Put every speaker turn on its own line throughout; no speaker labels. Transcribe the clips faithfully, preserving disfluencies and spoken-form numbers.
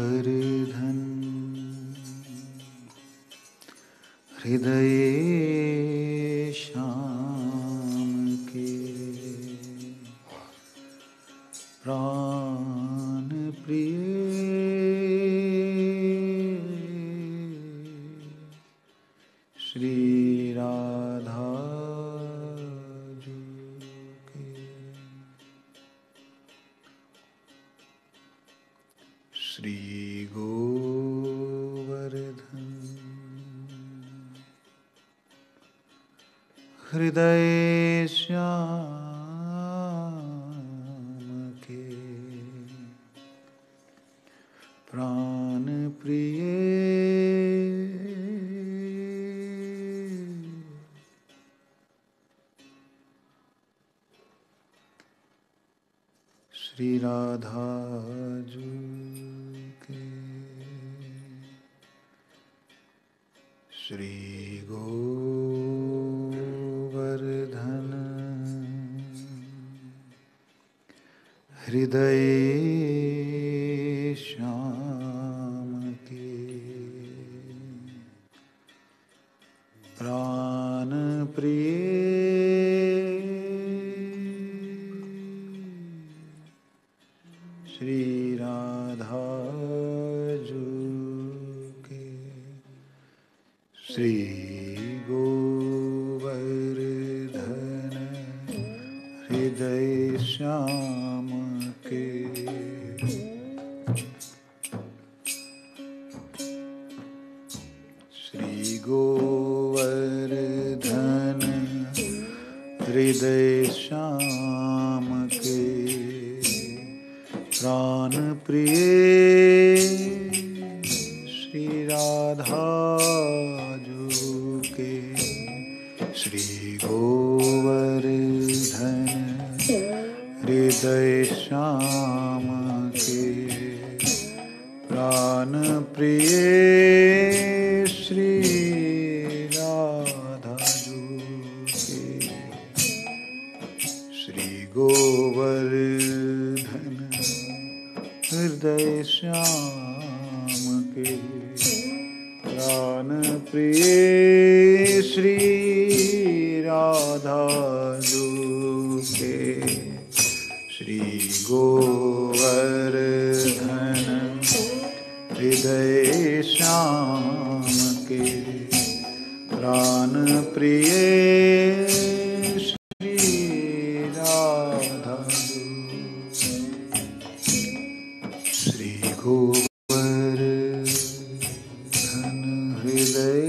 गोवर्धन हृदये श्याम के प्राण प्रिय श्री राधा जी के श्री गोवर्धन हृदय श्याम के प्राण प्रिय श्री राधा जी के श्री गोवर्धन हृदय श्याम के प्राण प्रिय श्री राधा जी के श्री गोवर्धन हृदय श्याम के श्री गोवर्धन हृदय श्याम के प्राण प्रिय श्री राधा जी के श्री गोवर्धन हृदय श्याम के प्राण प्रिय श्री राधा जी के श्री गोवर्धन हृदय श्याम के प्राण प्रिय श्री राधा जी के श्री गोवर्धन हृदय श्याम के प्राण प्रिय श्री राधा जी श्री गोवर्धन हृदय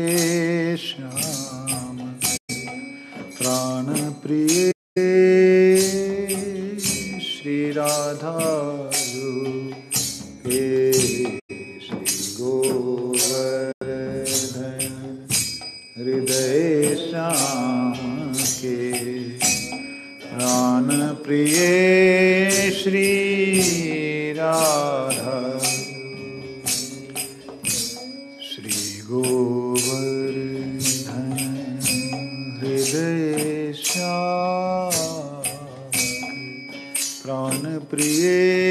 श्याम प्राण प्रिय श्री राधा जी के श्री गोवर्धन हृदय श्याम के प्राण प्रिय श्री राधा श्री गोवर्धन हृदय श्याम प्राण प्रिय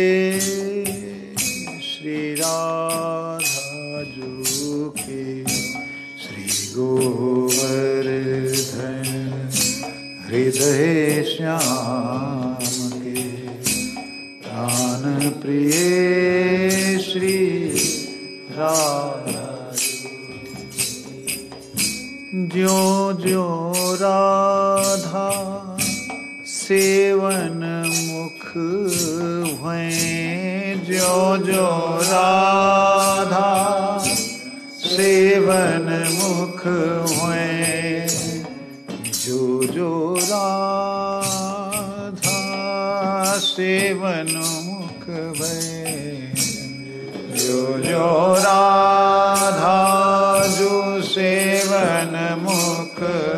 श्री राधा जी के श्री गोवर्धन हृदय श्याम के प्राण प्रिय श्री राधा ज्यों ज्यों राधा सेवन मुख भयें ज्यों ज्यों राधा सेवन मुख भयें जो जो राधा सेवन मुख भयें जो जो राधा जो सेवन मुख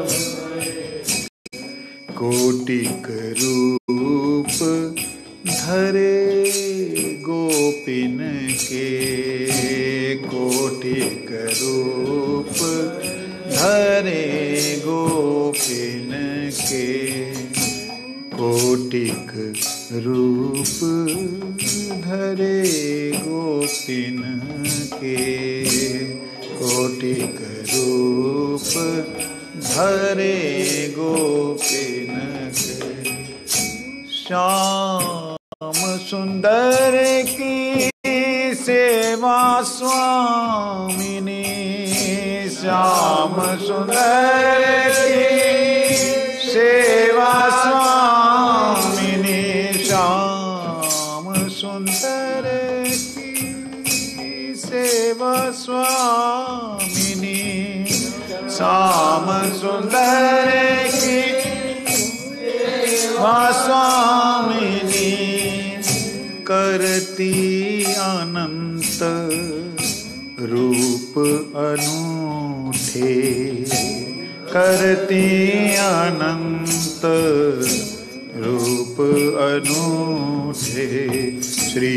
कोटिक रूप धरे गोपिन के कोटिक रूप धरे गोपिन के कोटिक रूप धरे गोपिन के, कोटिक रूप धरे गोपिन के। श्याम सुंदर की सेवा स्वामिनी, श्याम सुंदर की सेवा स्वामिनी, श्याम सुंदर की सेवा स्वामिनी, श्याम सुंदर की सेवा स्वामिनी, करती अनंत रूप अनूठे, करती अनंत रूप अनूठे। श्री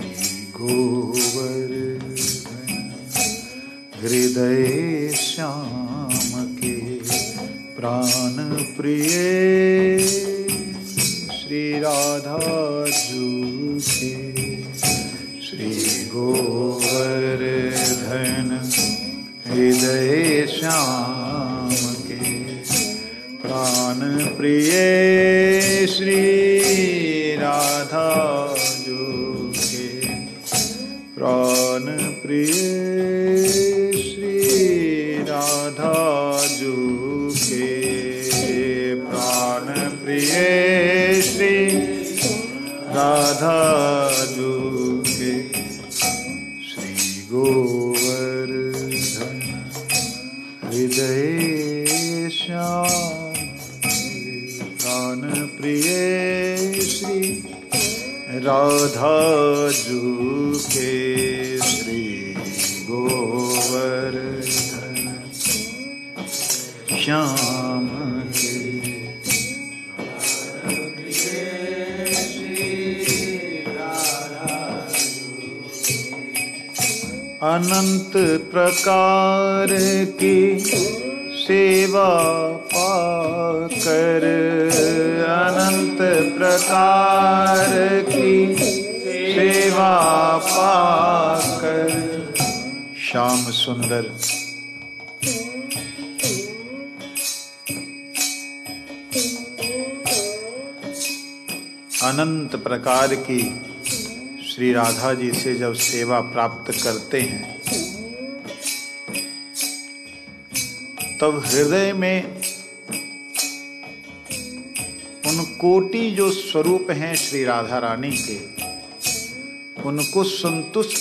गोवर्धन हृदय श्याम के प्राण प्रिय, श्री राधा जू के। श्री गोवर्धन हृदय श्याम के प्राण प्रिय, श्री राधा जो के प्राण प्रिय, श्री राधा जो के प्राण प्रिय, श्री राधा जो के। श्री गोवर्धन हृदय श्याम प्राण प्रिय, श्री राधा जू के। श्री गोवर्धन श्याम के अनंत प्रकार की सेवा पाकर, अनंत प्रकार की सेवा पाकर। श्याम सुंदर अनंत प्रकार की श्री राधा जी से जब सेवा प्राप्त करते हैं, तब हृदय में उन कोटि जो स्वरूप हैं श्री राधा रानी के, उनको संतुष्ट,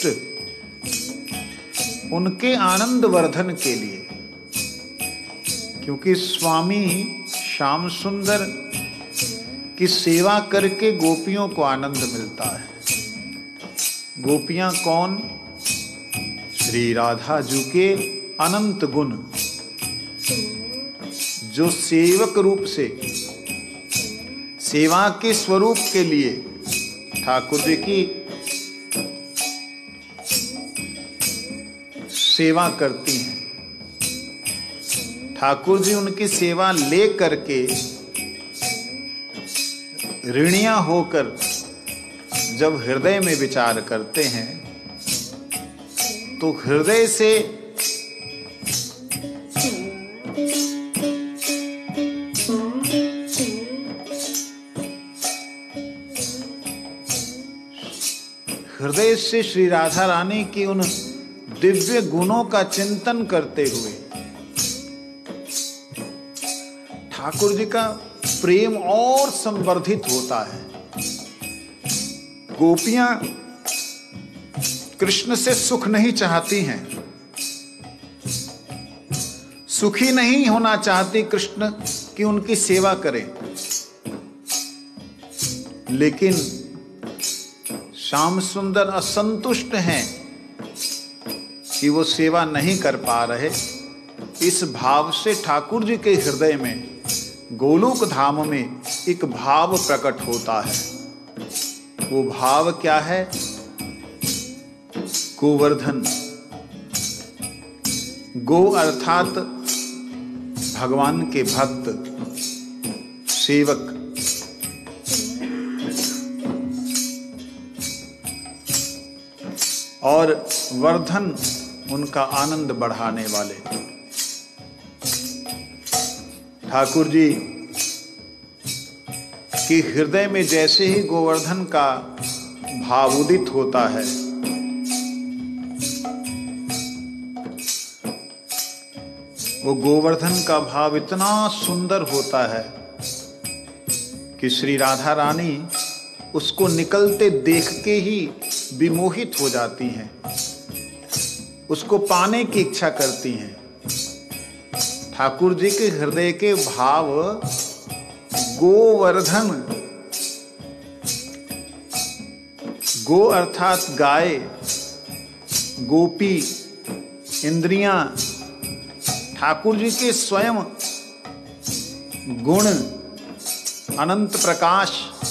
उनके आनंद वर्धन के लिए, क्योंकि स्वामी श्याम सुंदर की सेवा करके गोपियों को आनंद मिलता है। गोपियां कौन? श्री राधा जी के अनंत गुण, जो सेवक रूप से सेवा के स्वरूप के लिए ठाकुर जी की सेवा करती हैं। ठाकुर जी उनकी सेवा ले करके ऋणियां होकर जब हृदय में विचार करते हैं, तो हृदय से हृदय से श्री राधा रानी की उन दिव्य गुणों का चिंतन करते हुए ठाकुर जी का प्रेम और संवर्धित होता है। गोपियां कृष्ण से सुख नहीं चाहती हैं, सुखी नहीं होना चाहती कृष्ण की उनकी सेवा करें, लेकिन श्याम सुंदर असंतुष्ट हैं कि वो सेवा नहीं कर पा रहे। इस भाव से ठाकुर जी के हृदय में गोलोक धाम में एक भाव प्रकट होता है। वो भाव क्या है? गोवर्धन। गो अर्थात भगवान के भक्त, सेवक। और वर्धन उनका आनंद बढ़ाने वाले। ठाकुर जी कि हृदय में जैसे ही गोवर्धन का भाव उदित होता है, वो गोवर्धन का भाव इतना सुंदर होता है कि श्री राधा रानी उसको निकलते देख के ही विमोहित हो जाती हैं, उसको पाने की इच्छा करती हैं। ठाकुर जी के हृदय के भाव गोवर्धन, गो अर्थात गाय, गोपी, इंद्रियां, ठाकुर जी के स्वयं गुण, अनंत प्रकाश,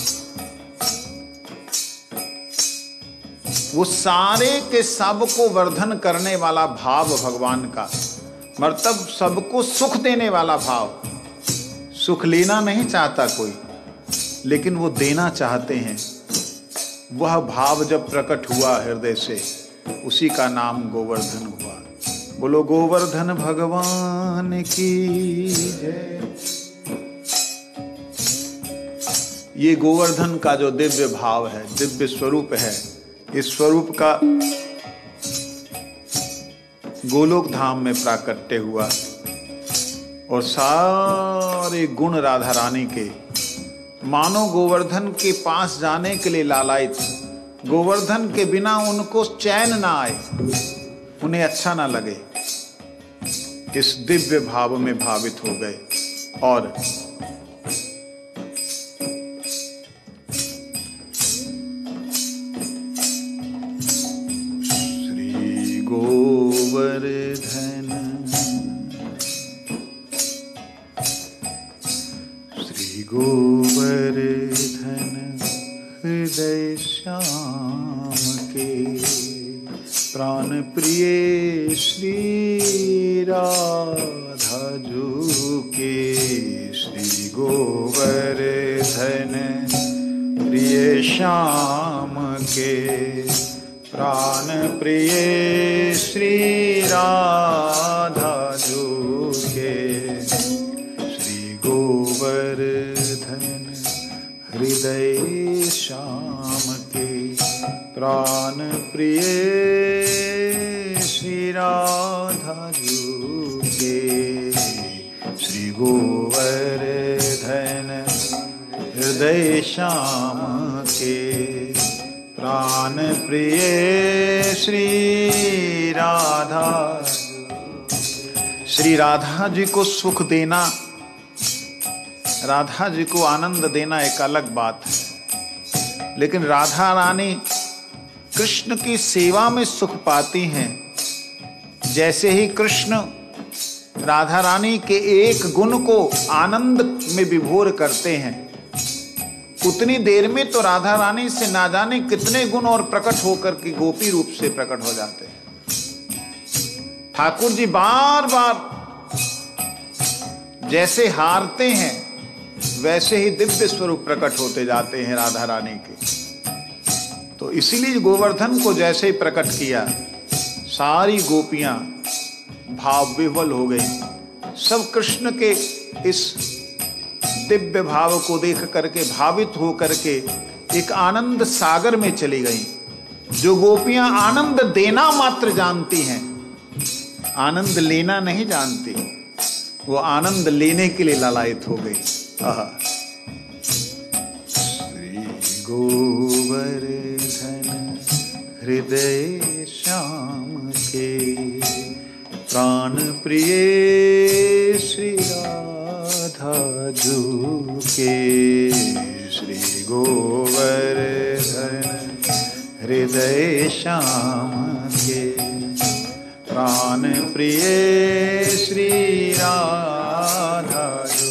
वो सारे के सब को वर्धन करने वाला भाव भगवान का, मतलब सबको सुख देने वाला भाव। सुख लेना नहीं चाहता कोई, लेकिन वो देना चाहते हैं। वह भाव जब प्रकट हुआ हृदय से, उसी का नाम गोवर्धन हुआ। बोलो गोवर्धन भगवान की जय। ये गोवर्धन का जो दिव्य भाव है, दिव्य स्वरूप है, इस स्वरूप का गोलोक धाम में प्राकट्य हुआ और सारे गुण राधा रानी के मानो गोवर्धन के पास जाने के लिए लालायित। गोवर्धन के बिना उनको चैन ना आए, उन्हें अच्छा ना लगे, इस दिव्य भाव में भावित हो गए। और श्री गोवर्धन श्री गोवर्धन हृदय श्याम के प्राण प्रिय श्री राधा जू के। श्री गोवर्धन प्रिय श्याम के प्राण प्रिय श्री राधा जू के। श्री गोवर्धन हृदय श्याम के प्राण प्रिय श्री राधा जू के। श्री गोवर्धन हृदय श्याम के प्राण प्रिय श्री राधा। श्री राधा जी को सुख देना, राधा जी को आनंद देना एक अलग बात है, लेकिन राधा रानी कृष्ण की सेवा में सुख पाती हैं। जैसे ही कृष्ण राधा रानी के एक गुण को आनंद में विभोर करते हैं, उतनी देर में तो राधा रानी से ना जाने कितने गुण और प्रकट होकर के गोपी रूप से प्रकट हो जाते हैं। ठाकुर जी बार बार जैसे हारते हैं, वैसे ही दिव्य स्वरूप प्रकट होते जाते हैं राधा रानी के। तो इसीलिए गोवर्धन को जैसे ही प्रकट किया, सारी गोपियां भाव विह्वल हो गई। सब कृष्ण के इस दिव्य भाव को देख करके भावित हो करके एक आनंद सागर में चली गई। जो गोपियां आनंद देना मात्र जानती हैं, आनंद लेना नहीं जानती, वो आनंद लेने के लिए लालायित हो गई। श्री गोवर्धन हृदय श्याम के प्राण प्रिय श्री राधा जू के। श्री गोवर्धन हृदय श्याम के प्राण प्रिय श्री राधा जू।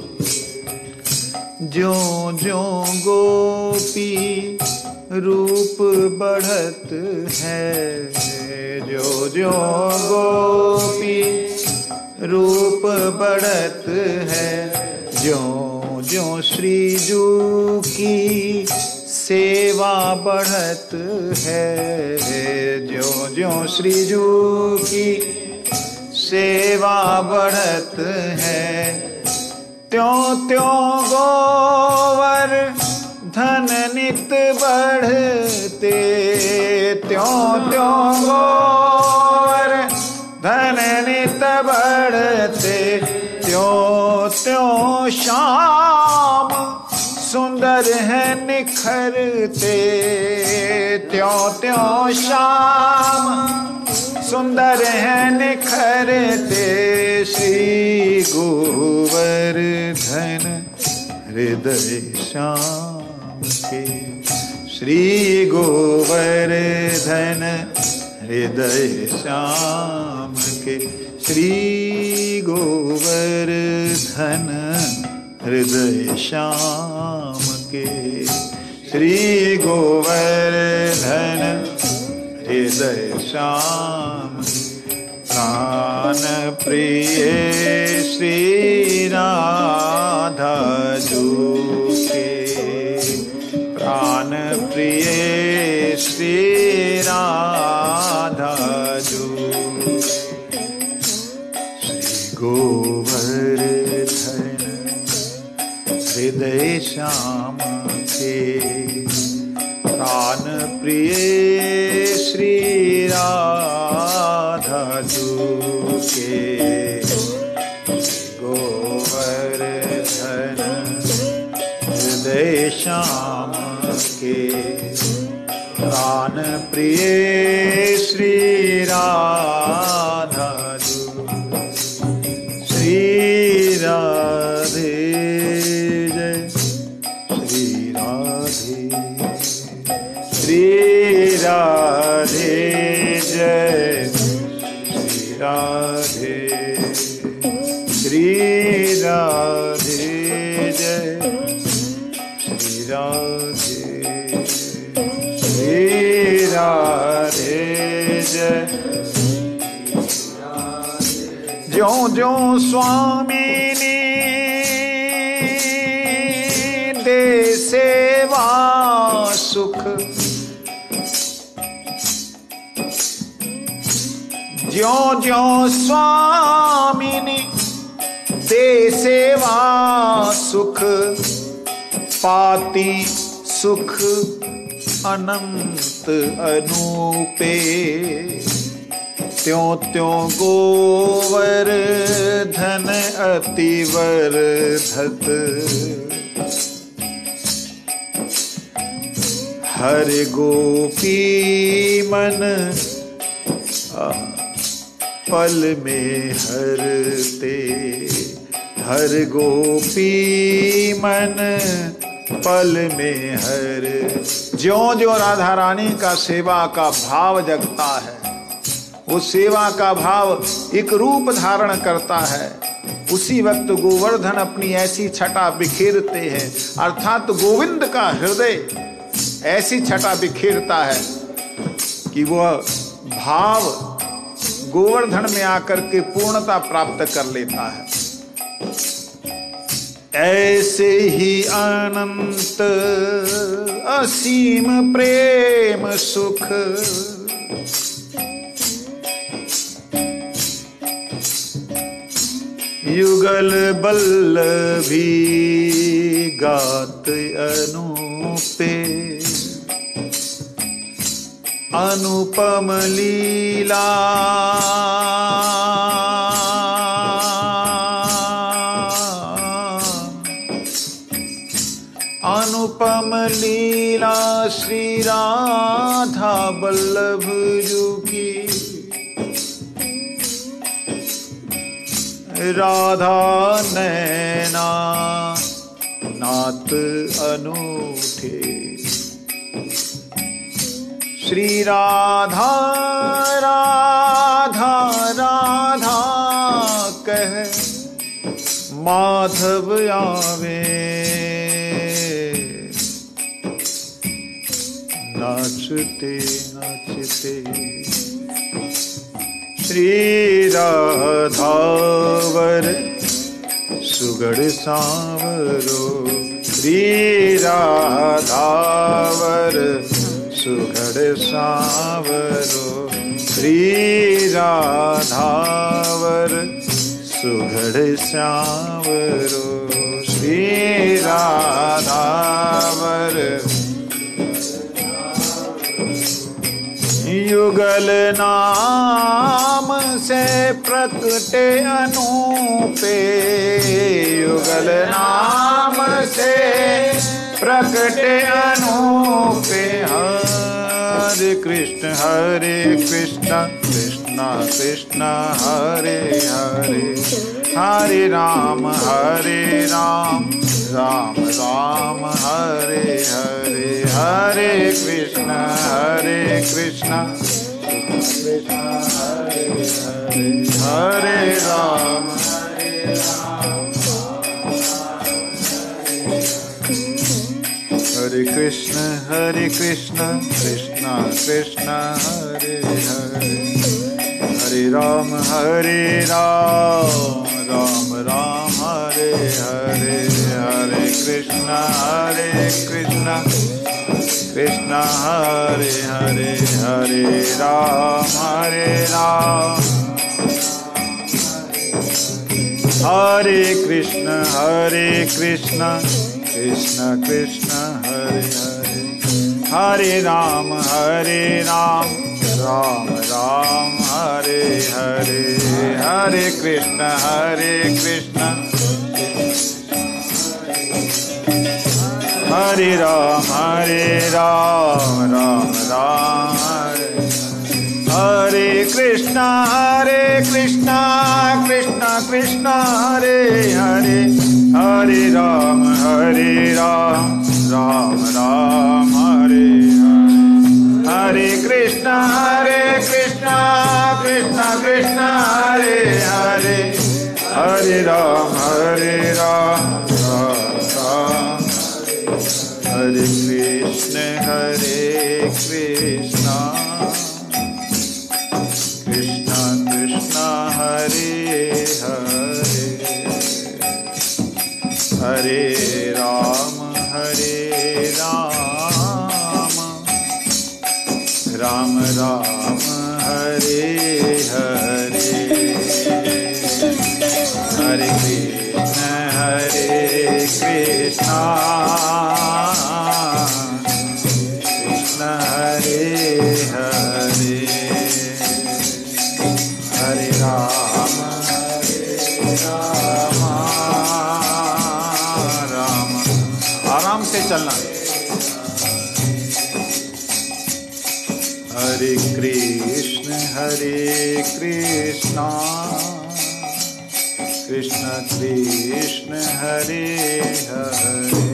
ज्यो ज्यो गोपी रूप बढ़त है, ज्यो ज्यो गोपी रूप बढ़त है, ज्यो ज्यो श्री जू की सेवा बढ़त है, ज्यों ज्यों श्रीजू की सेवा बढ़त है, त्यों त्यों गोवर धन नित बढ़ते, त्यों त्यों गोवर धन नित बढ़ते, त्यों त्यों श्याम सुंदर है निखरते, त्यों त्यों श्याम सुंदर है निखरते, श्री गोवर्धन हृदय श्याम के, श्री गोवर्धन हृदय श्याम के, श्री गोवर्धन हृदय श्याम के, श्री गोवर्धन हृदय श्याम। प्राण प्रिय श्री राधा जी के, प्राण प्रिय श्री राधा जी, श्री गोवर्धन हृदय श्याम के, प्राण प्रिय श्री राधा जी के, गोवर्धन हृदय श्याम के, प्राण प्रिय श्री राधा जी, श्री राधे जय, श्री राधे, श्री राधे जय, श्री राधे, श्री राधे जय, श्री राधे, श्री राधे जय। ज्यों ज्यों स्वामिनी दे सेवा सुख, ज्यों ज्यों स्वामिनी दे सेवा सुख, पाती सुख अनंत अनूपे, त्यों त्यों गोवर्धन अति वर्धत, हर गोपी मन पल में हरते, हर गोपी मन पल में हर। ज्यों ज्यों राधा रानी का सेवा का भाव जगता है, वो सेवा का भाव एक रूप धारण करता है, उसी वक्त गोवर्धन अपनी ऐसी छटा बिखेरते हैं, अर्थात गोविंद का हृदय ऐसी छटा बिखेरता है कि वह भाव गोवर्धन में आकर के पूर्णता प्राप्त कर लेता है। ऐसे ही अनंत असीम प्रेम सुख, युगल बल्लभी गात अनूपे, अनुपम लीला अनुपम लीला श्री राधा बल्लभ जू की, राधा नैना नात अनूठे, श्री राधा राधा राधा कह माधव आवे, नाचते नाचते श्री राधावर सुगढ़ सांवरो, श्री राधावर सुघड़ सांवरो श्री राधावर सुघड़ सांवरो श्री राधावर युगल नाम से प्रकटे अनूपे युगल नाम से प्रकटे अनूपे हरे कृष्ण हरे कृष्ण कृष्ण कृष्ण हरे हरे हरे राम हरे राम राम राम हरे हरे हरे कृष्ण हरे कृष्ण कृष्ण हरे हरे हरे राम हरे राम हरे कृष्ण हरे कृष्ण कृष्ण कृष्ण हरे हरे हरे राम हरे राम राम राम हरे हरे हरे कृष्ण हरे कृष्ण कृष्ण हरे हरे हरे राम हरे राम हरे कृष्ण हरे कृष्ण कृष्ण कृष्ण हरे हरे हरे राम हरे राम राम राम हरे हरे हरे कृष्ण हरे कृष्ण हरे राम हरे राम राम राम हरे हरे कृष्ण हरे कृष्ण कृष्ण कृष्ण हरे हरे हरे राम हरे राम राम राम हरे हरे हरे कृष्ण हरे कृष्ण कृष्ण कृष्ण हरे हरे हरे राम हरे राम राम राम हरे कृष्ण हरे कृष्ण कृष्ण कृष्ण हरे हरे हरे राम हरे राम राम राम हरे हरे हरे कृष्ण हरे कृष्ण कृष्ण हरे हरे हरे राम हरे राम राम आराम से चलना हरे कृष्ण हरे कृष्ण कृष्ण कृष्ण हरे हरे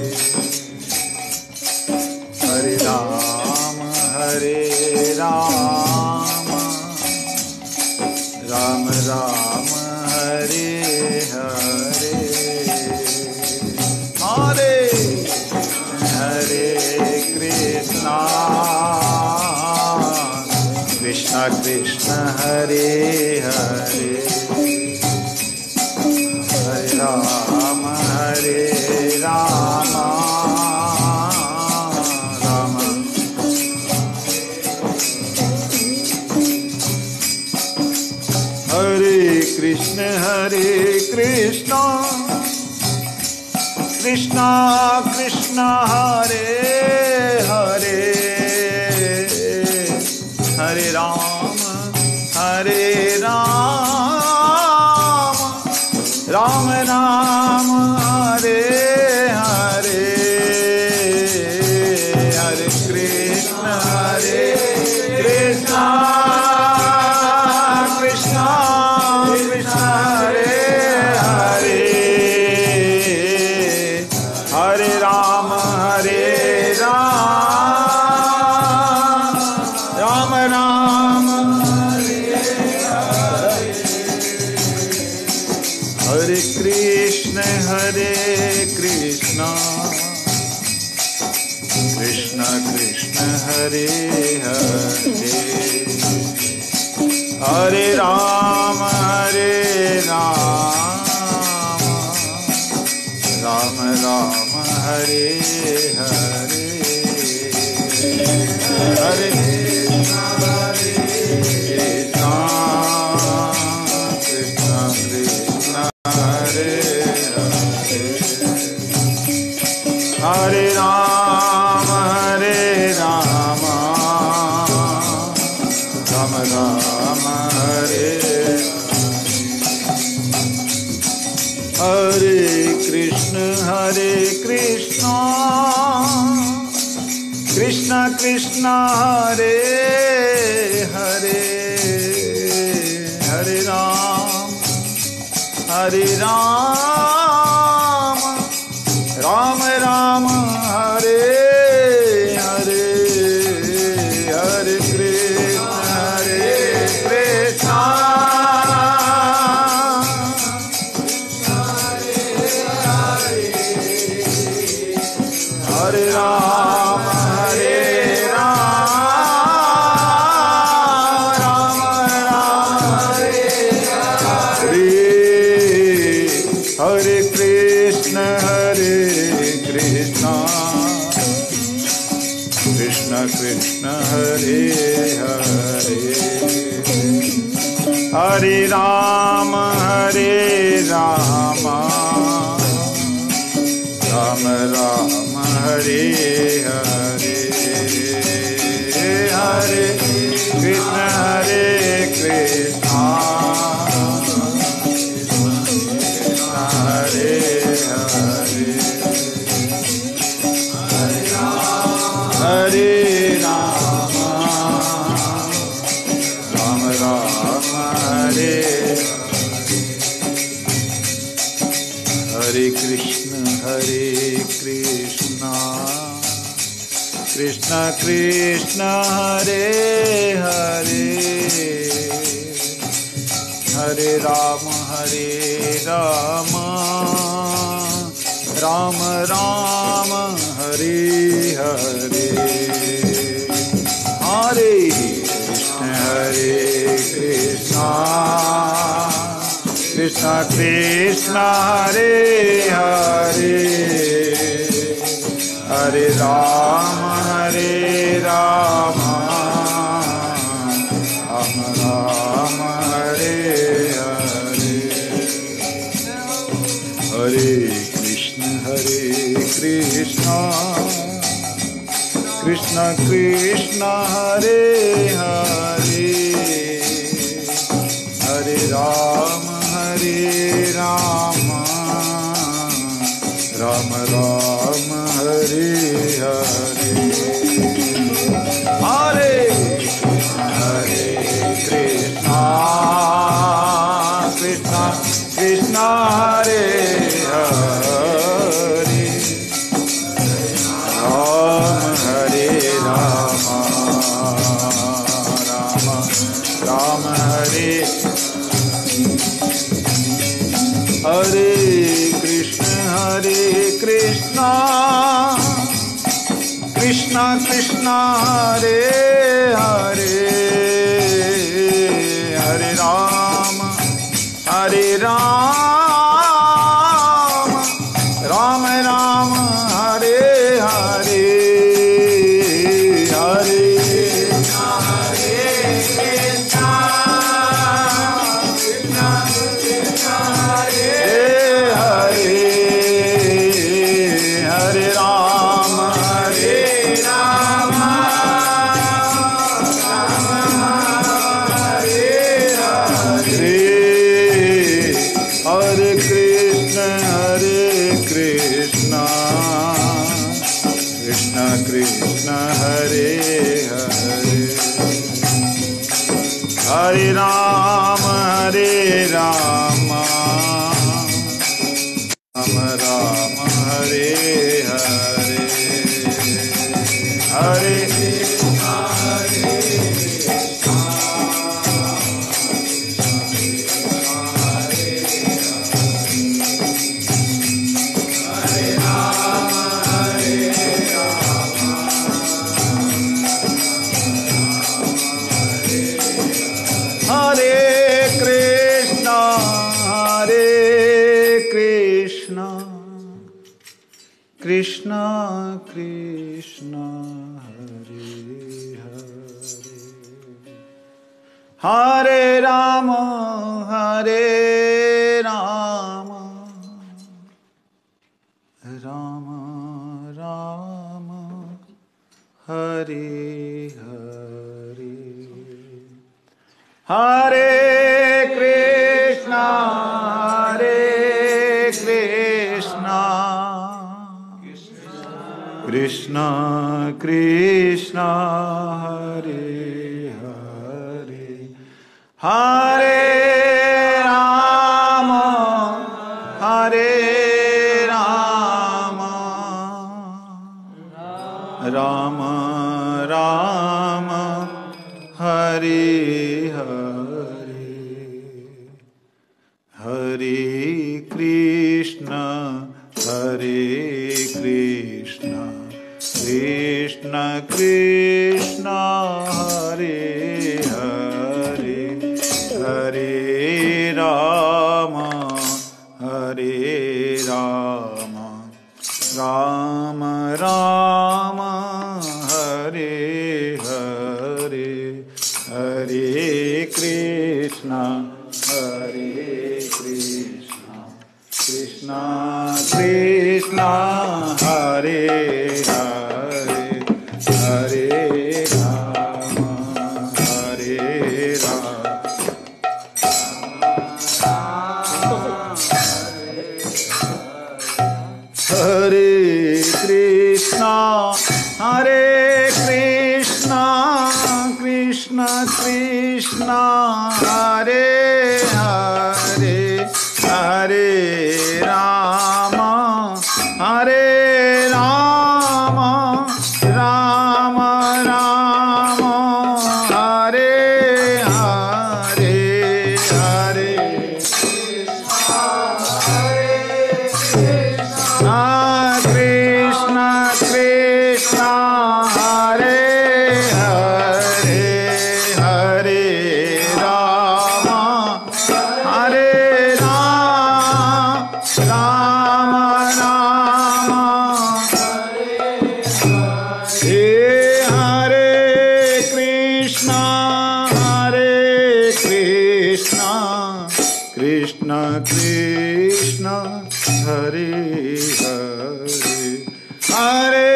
हरे राम हरे राम राम राम हरे हरे हरे हरे कृष्णा कृष्ण कृष्ण हरे हरे हरे राम हरे राम राम हरे कृष्ण हरे कृष्ण कृष्ण कृष्ण हरे हरे हरे राम हरे राम राम राम हरे हरे हरे कृष्ण हरे कृष्ण कृष्ण कृष्ण हरे हरे हरे राम हरे राम राम राम हरे कृष्ण हरे कृष्ण कृष्ण कृष्ण हरे हरे हरे राम हरे राम राम राम हरे हरे कृष्ण हरे हरे हरे राम हरे राम राम राम हरे हरे हरे कृष्ण हरे कृष्ण हरे राम हरे राम राम राम हरे हरे कृष्ण हरे कृष्ण कृष्ण कृष्ण हरे हरे हरे राम हरे राम राम राम हरे हरे हरे कृष्ण हरे कृष्ण हरे हरे हरे राम राम राम हरे हरे कृष्ण हरे कृष्ण कृष्ण कृष्ण हरे हरे हरे राम हरे राम राम राम हरे हरे हरे कृष्ण हरे कृष्ण कृष्ण कृष्ण हरे हरे हरे राम हरे राम राम राम हरे हरे हरे कृष्ण हरे कृष्ण कृष्ण कृष्ण हरे हरे हरे राम हरे राम राम राम हरे हरे हरे हरे कृष्ण कृष्ण कृष्ण हरे हरे राम हरे राम राम राम हरे हरे कृष्ण हरे कृष्ण कृष्ण कृष्ण हरे हरे हरे राम हरे राम राम राम हरे हरे हरे कृष्ण हरे हरे हरे राम हरे राम राम राम हरे हरे हरे कृष्ण कृष्ण हरे हरे हरे राम हरे राम राम राम हरे हरे हरे कृष्ण हरे कृष्ण कृष्ण कृष्ण हरे हरे, हरे राम हरे राम, राम राम हरे हरे, हरे कृष्ण हरे कृष्ण, कृष्ण कृष्ण हरे हरे, हरे राम हरे राम, राम राम हरे हरे, हरे कृष्ण हरे कृष्ण, कृष्ण कृष्ण हरे हरे, हरे राम हरे राम, हरे कृष्ण हरे कृष्ण, कृष्ण कृष्ण हरे हरे, हरे राम हरे राम, राम राम हरे हरे, हरे कृष्ण कृष्ण हरे हरे, हरे राम हरे राम, राम राम हे हरे कृष्ण हरे कृष्ण, कृष्ण कृष्ण हरे हरे, हरे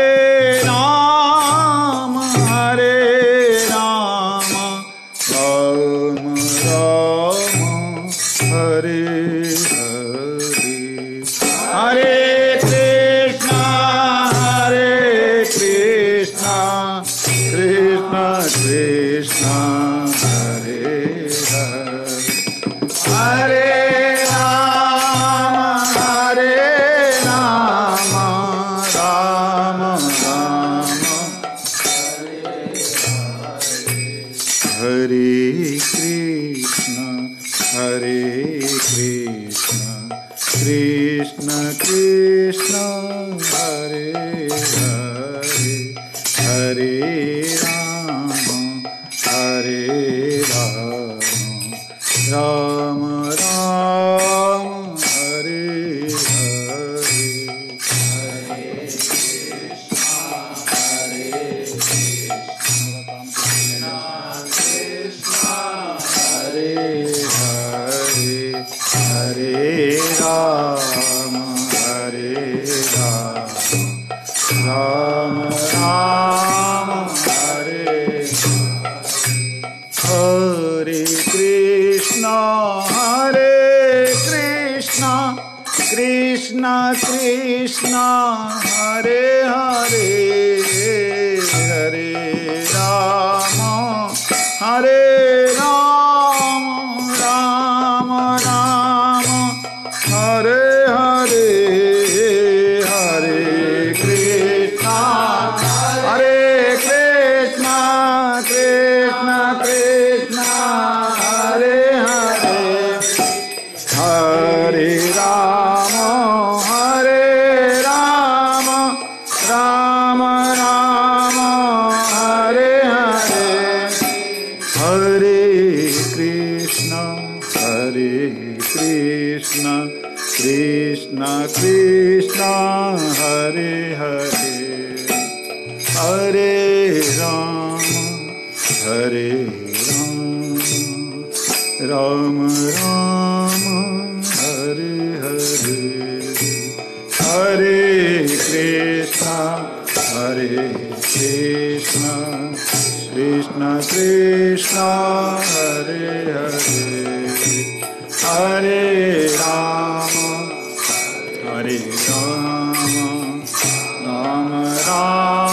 राम हरे राम, राम राम हरे हरे, हरे कृष्ण हरे कृष्ण, कृष्ण कृष्ण हरे हरे, हरे राम हरे राम, राम राम हरे कृष्ण हरे कृष्ण, कृष्ण कृष्ण हरे हरे, हरे राम हरे राम, राम राम हरे हरे, हरे कृष्ण हरे कृष्ण, हरे हरे, हरे राम हरे राम, राम राम हरे, हरे कृष्ण हरे कृष्ण, कृष्ण कृष्ण हरे हरे, हरे राम हरे राम, राम राम हरे हरे, हरे कृष्ण हरे कृष्ण, कृष्ण कृष्ण हरे हरे, हरे राम हरे राम, राम राम हरे हरे, हरे कृष्ण हरे कृष्ण, कृष्ण कृष्ण हरे हरे, हरे राम हरे राम, राम राम हरे हरे, हरे कृष्ण हरे कृष्ण, कृष्ण कृष्ण हरे हरे, हरे राम हरे Ram, Ram Ram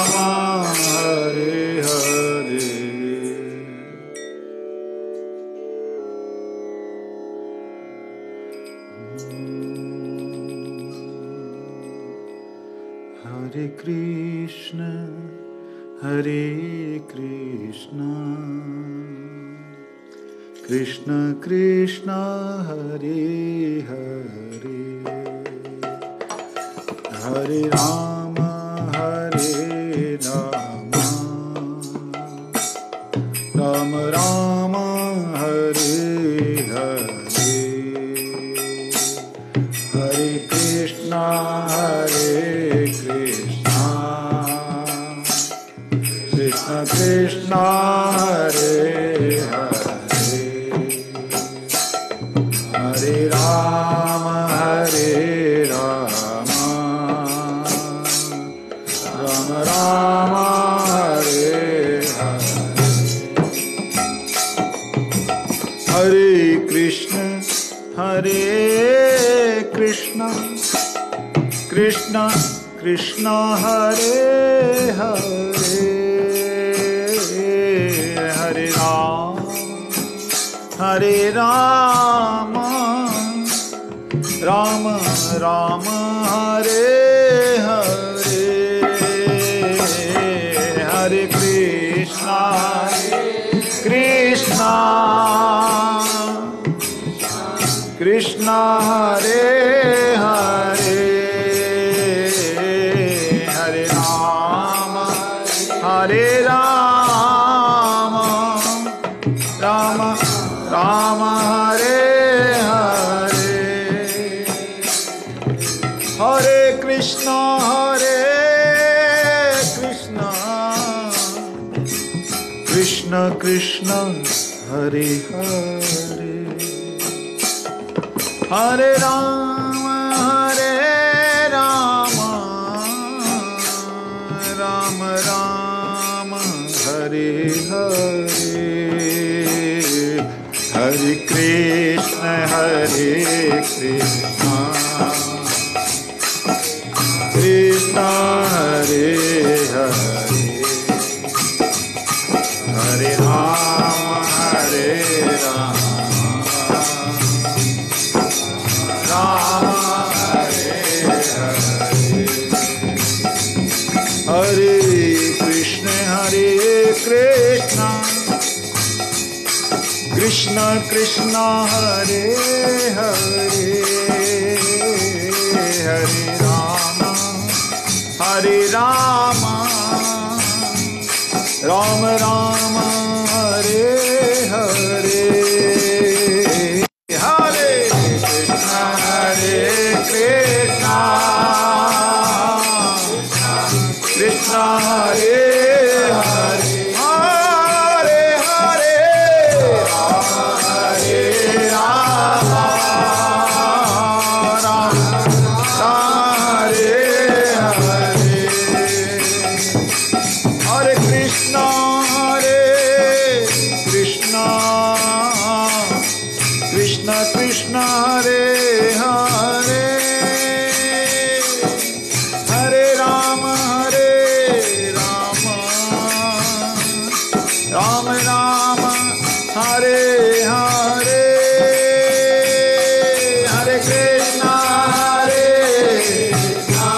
Hare Krishna, Hare Krishna, Krishna Krishna, Hare Hare, Hare Rama, Hare Rama, Rama Rama, Hare Hare, Hare Krishna, Hare Krishna, Krishna Krishna, Hare Hare, Hare Rama, Hare Rama, Rama Rama, Hare Hare, Hare Krishna, Hare Krishna, Krishna Krishna, Hare Hare, Hare Rama, Hare Rama, Rama Rama, Hare Hare, Hare Krishna, Krishna Krishna, Hare Hare, Hare Rama, Hare Rama, Rama Rama, Hare Hare, Hare Krishna, Hare Krishna, Krishna Krishna, Hare Hare, Hare Rama, Hare Rama, Rama Rama, Hare Hare, Hare Krishna, Hare Krishna, Krishna Hare Hare, Hare Rama, Hare Rama, Rama Hare Hare, Hare Krishna, Hare Krishna, Krishna Krishna, Hare Hare, Hare Rama, Hare Rama, Rama Rama, Hare Hare, Hare Krishna, Hare Krishna, Krishna Hare Hare, Hare Hare, Hare Rama, Rama Hare Hare, Hare Krishna, Hare Krishna, Krishna Krishna, Hare Hare, Hare Rama, Hare Rama, Rama Rama, Hare Hare, Hare Krishna, Hare Krishna,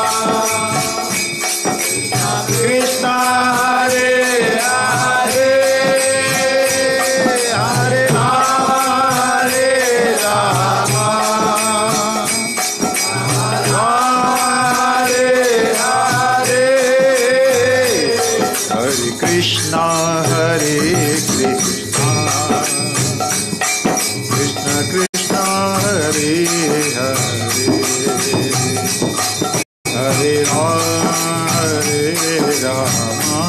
Krishna Hare Hare, Hare Rama, Hare Rama, Hare Hare, Hare Krishna, Hare Krishna, Krishna Krishna, Hare Hare, Hare Rama, Hare Rama,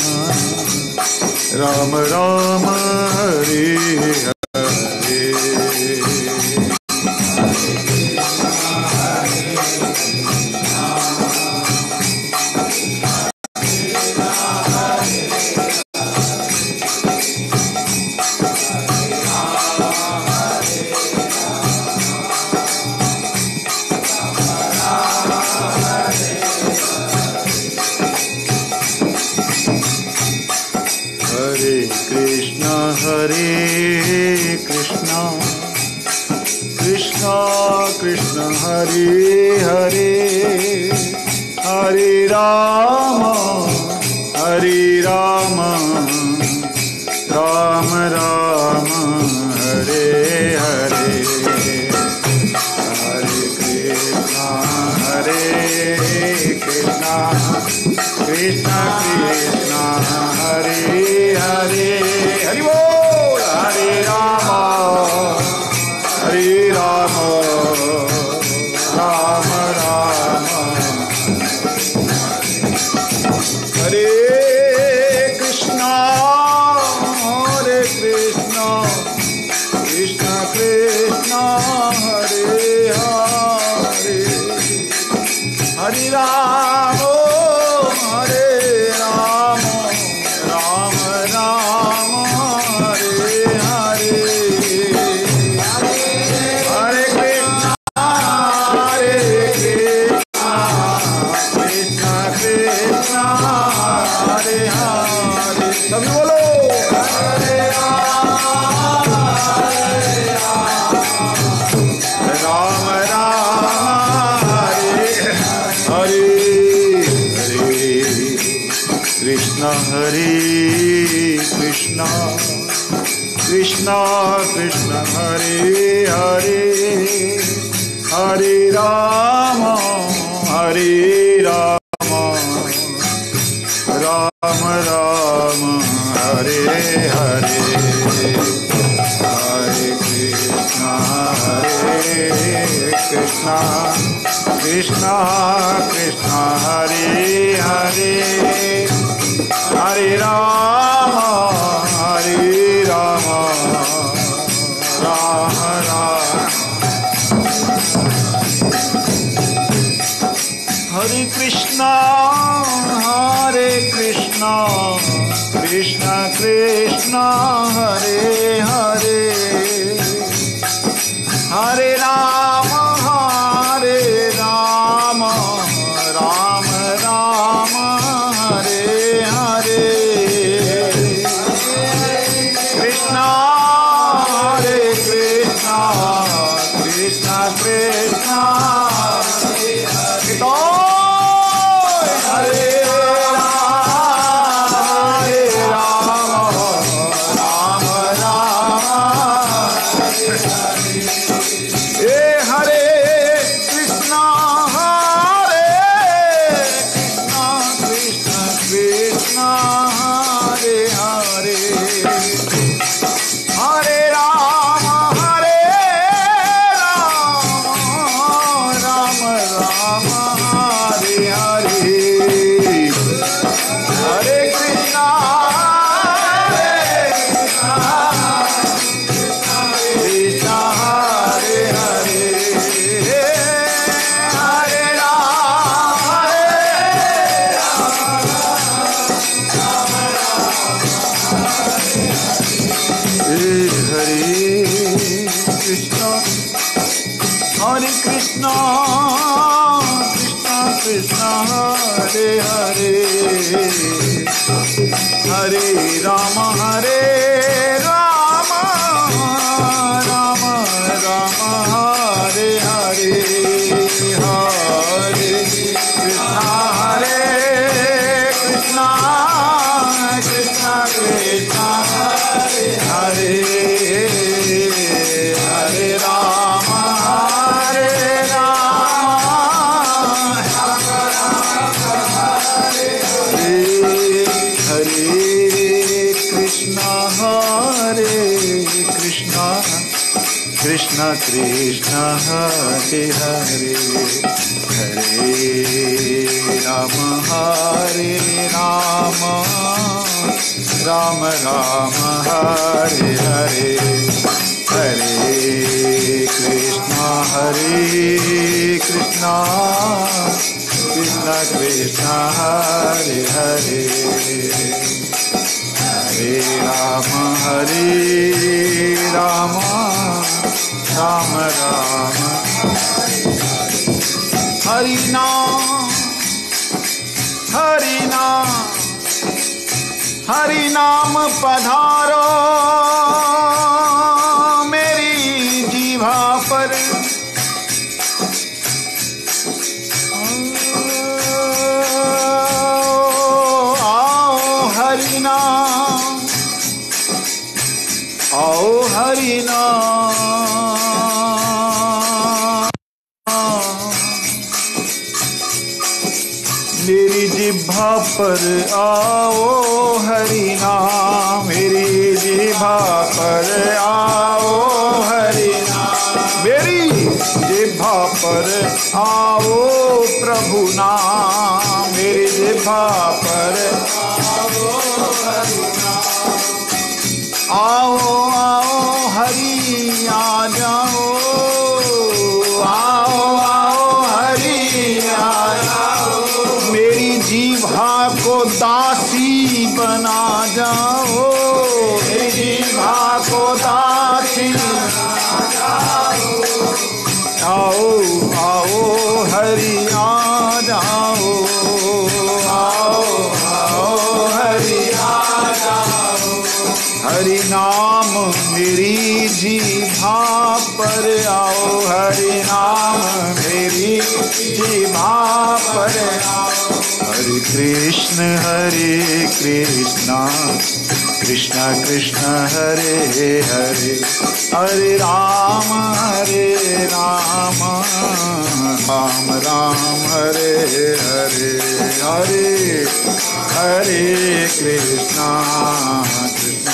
Rama Rama, Hare Hare, Hare Krishna, Hare Krishna, Krishna Krishna, Hare Hare, हरे राम हरे राम राम राम हरे हरे हरे कृष्णा हरे कृष्णा कृष्णा कृष्णा हरे हरे हरि बोल हरे राम हरे राम राम राम हरे कृष्णा हरे कृष्णा कृष्णा कृष्णा हरे हरे हरे राम हरे राम राम राम हरे हरे हरे कृष्णा हरे कृष्णा कृष्णा कृष्णा हरे हरे सभी बोलो हरे राम राम राम हरे हरे हरे कृष्णा हरे कृष्णा कृष्णा कृष्णा हरे हरे हरे राम हरे राम राम राम हरे हरे हरे कृष्णा हरे कृष्णा कृष्णा कृष्णा हरे हरे हरे राम हरे राम राम राम हरे कृष्णा हरे कृष्णा कृष्णा कृष्णा हरे हरे हरे राम हरे राम राम राम हरे हरे कृष्णा हरे कृष्णा कृष्णा कृष्णा तो हरे राम हरे राम राम राम ए हरे कृष्णा हरे कृष्णा कृष्णा कृष्णा हरे हरे हरे राम हरे राम राम राम हरे हरे हरे कृष्णा हरे कृष्णा कृष्णा हरे हरे हरे राम हरे हरे कृष्णा हरे कृष्णा कृष्णा कृष्णा हरे हरे हरे राम हरे राम राम राम हरे हरे हरे कृष्णा हरे कृष्णा कृष्णा कृष्णा हरे हरे हरे राम हरे राम हरे कृष्णा हरे कृष्णा कृष्णा कृष्णा हरे हरे हरे राम हरे राम राम राम हरे हरे हरे कृष्णा हरे कृष्णा कृष्णा कृष्णा हरे हरे हरे राम हरे राम राम राम हरि नाम हरि नाम हरि नाम पधारो मेरी जीवा पर आओ हरि नाम, मेरी जिह्वा पर आओ हरि नाम, मेरी जिह्वा पर आओ हरि नाम, मेरी जिह्वा पर आओ प्रभु नाम, मेरी जिह्वा पर आओ हरि नाम। आओ आओ हरि आ जाओ, आओ आओ हरि आ जाओ, मेरी जिह्वा को दासी बना जाओ, मेरी जिह्वा को दासी बना जाओ। आओ आओ हरि आ जाओ, आओ आओ हरि आ जाओ, हरि नाम मेरी जिह्वा पर आओ, हरि नाम मेरी जिह्वा पर आओ। हरे कृष्ण हरे कृष्ण कृष्ण कृष्ण हरे हरे, हरे राम हरे राम राम राम हरे हरे, हरे हरे कृष्ण कृष्ण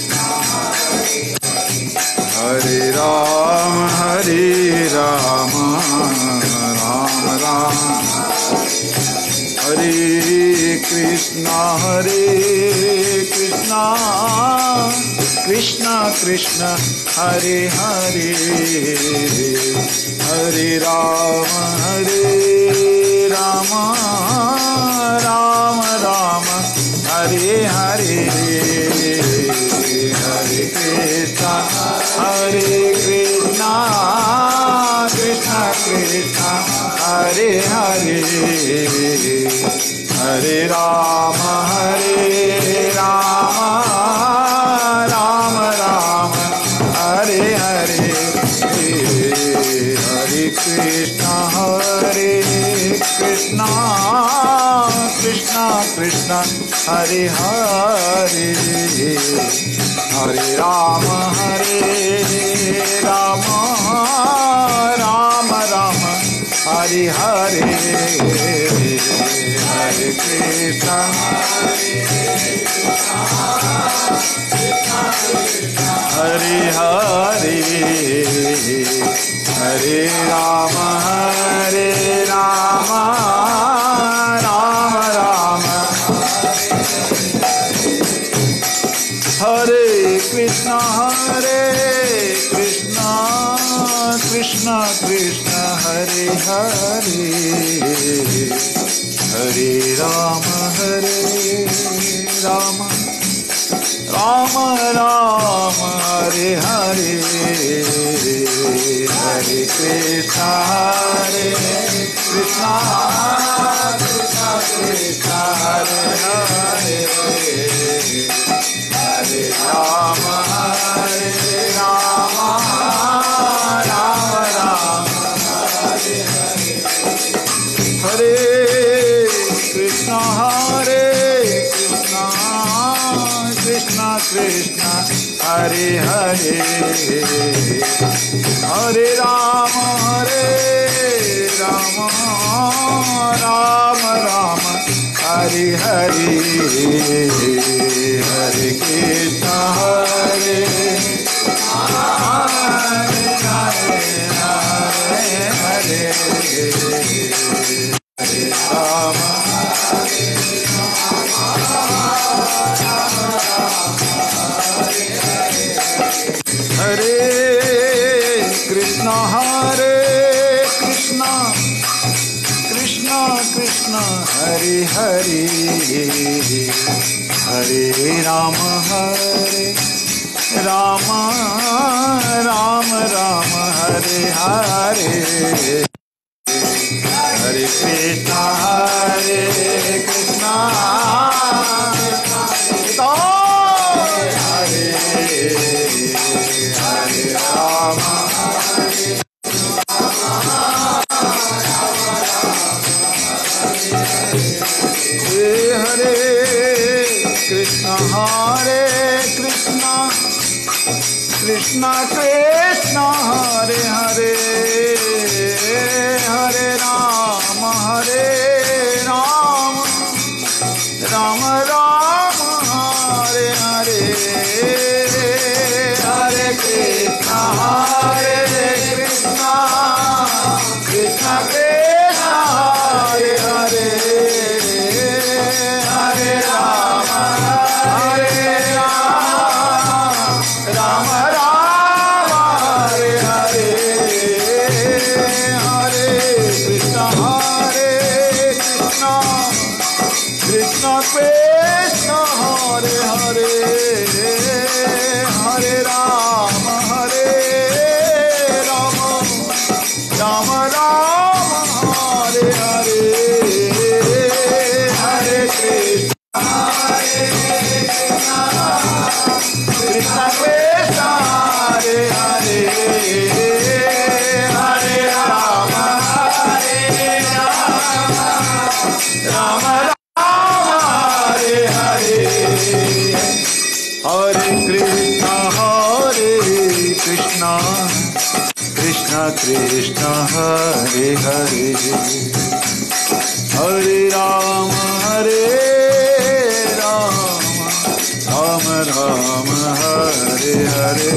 हरे राम हरे राम राम राम हरे कृष्णा हरे कृष्णा कृष्णा कृष्ण हरे हरे, हरे राम हरे राम राम राम हरे हरे, हरे कृष्णा हरे कृष्णा कृष्णा कृष्णा हरे हरे, हरे राम हरे राम राम राम हरे हरे, हरे कृष्णा हरे कृष्णा कृष्णा कृष्णा हरे हरे, हरे राम हरे राम राम राम हरे हरे, हरे कृष्णा हरे हरे, हरे राम हरे राम राम राम हरे कृष्णा हरे कृष्णा कृष्णा कृष्णा हरे हरे, हरे राम हरे राम राम राम हरे हरे, हरे कृष्णा हरे कृष्णा कृष्णा कृष्णा हरे हरे, हरे राम हरे राम राम राम हरे हरे, हरे कृष्णा हरे कृष्णा कृष्णा कृष्णा हरे हरे, हरे राम हरे राम राम राम हरे हरे, हरे कृष्णा हरे हरे हरे हरे हरे राम हरे कृष्णा हरे कृष्णा कृष्णा कृष्णा हरे हरे, हरे राम हरे राम राम राम हरे हरे, हरे कृष्णा हरे कृष्णा हरे हरे राम हरे कृष्णा हरे कृष्णा कृष्ण कृष्ण हरे हरे हरे राम हरे राम राम राम हरे हरे हरे कृष्ण हरे कृष्ण कृष्ण कृष्ण हरे हरे हरे राम हरे राम राम राम हरे हरे हरे कृष्ण हरे कृष्ण कृष्ण कृष्ण हरे हरे हरे राम हरे राम राम राम हरे हरे हरे कृष्ण हरे कृष्ण कृष्ण कृष्ण हरे हरे हरे राम हरे राम राम राम हरे हरे हरे कृष्ण हरे कृष्ण कृष्ण कृष्ण हरे हरे हरे राम हरे राम राम राम हरे हरे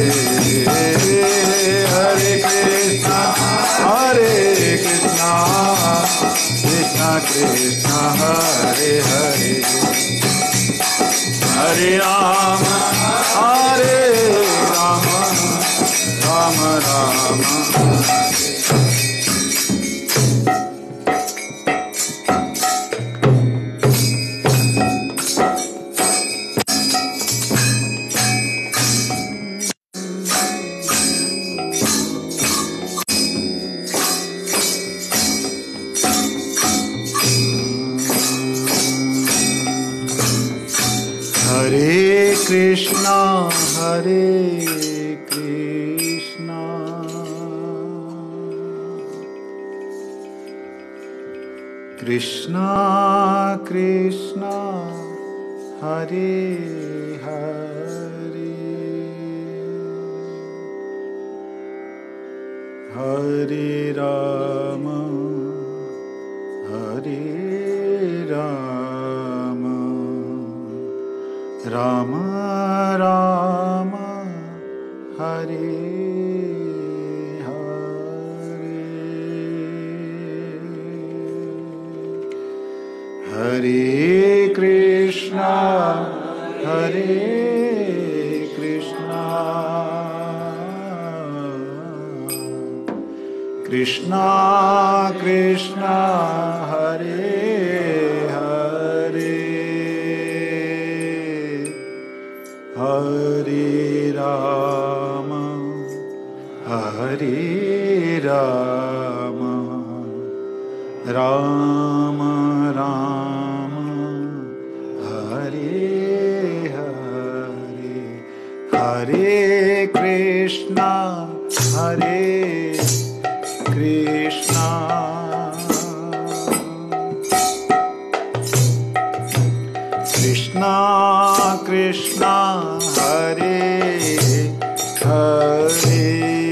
हरे कृष्ण हरे कृष्ण कृष्ण कृष्ण हरे हरे हरे राम हरे राम राम राम हरे कृष्णा हरे कृष्णा कृष्णा कृष्णा हरे हरे हरे राम हरे राम राम राम हरे हरे हरे कृष्णा हरे कृष्णा कृष्णा कृष्णा हरे हरे हरे राम हरे राम राम राम हरे हरे हरे कृष्णा हरे कृष्णा कृष्णा कृष्णा हरे हरे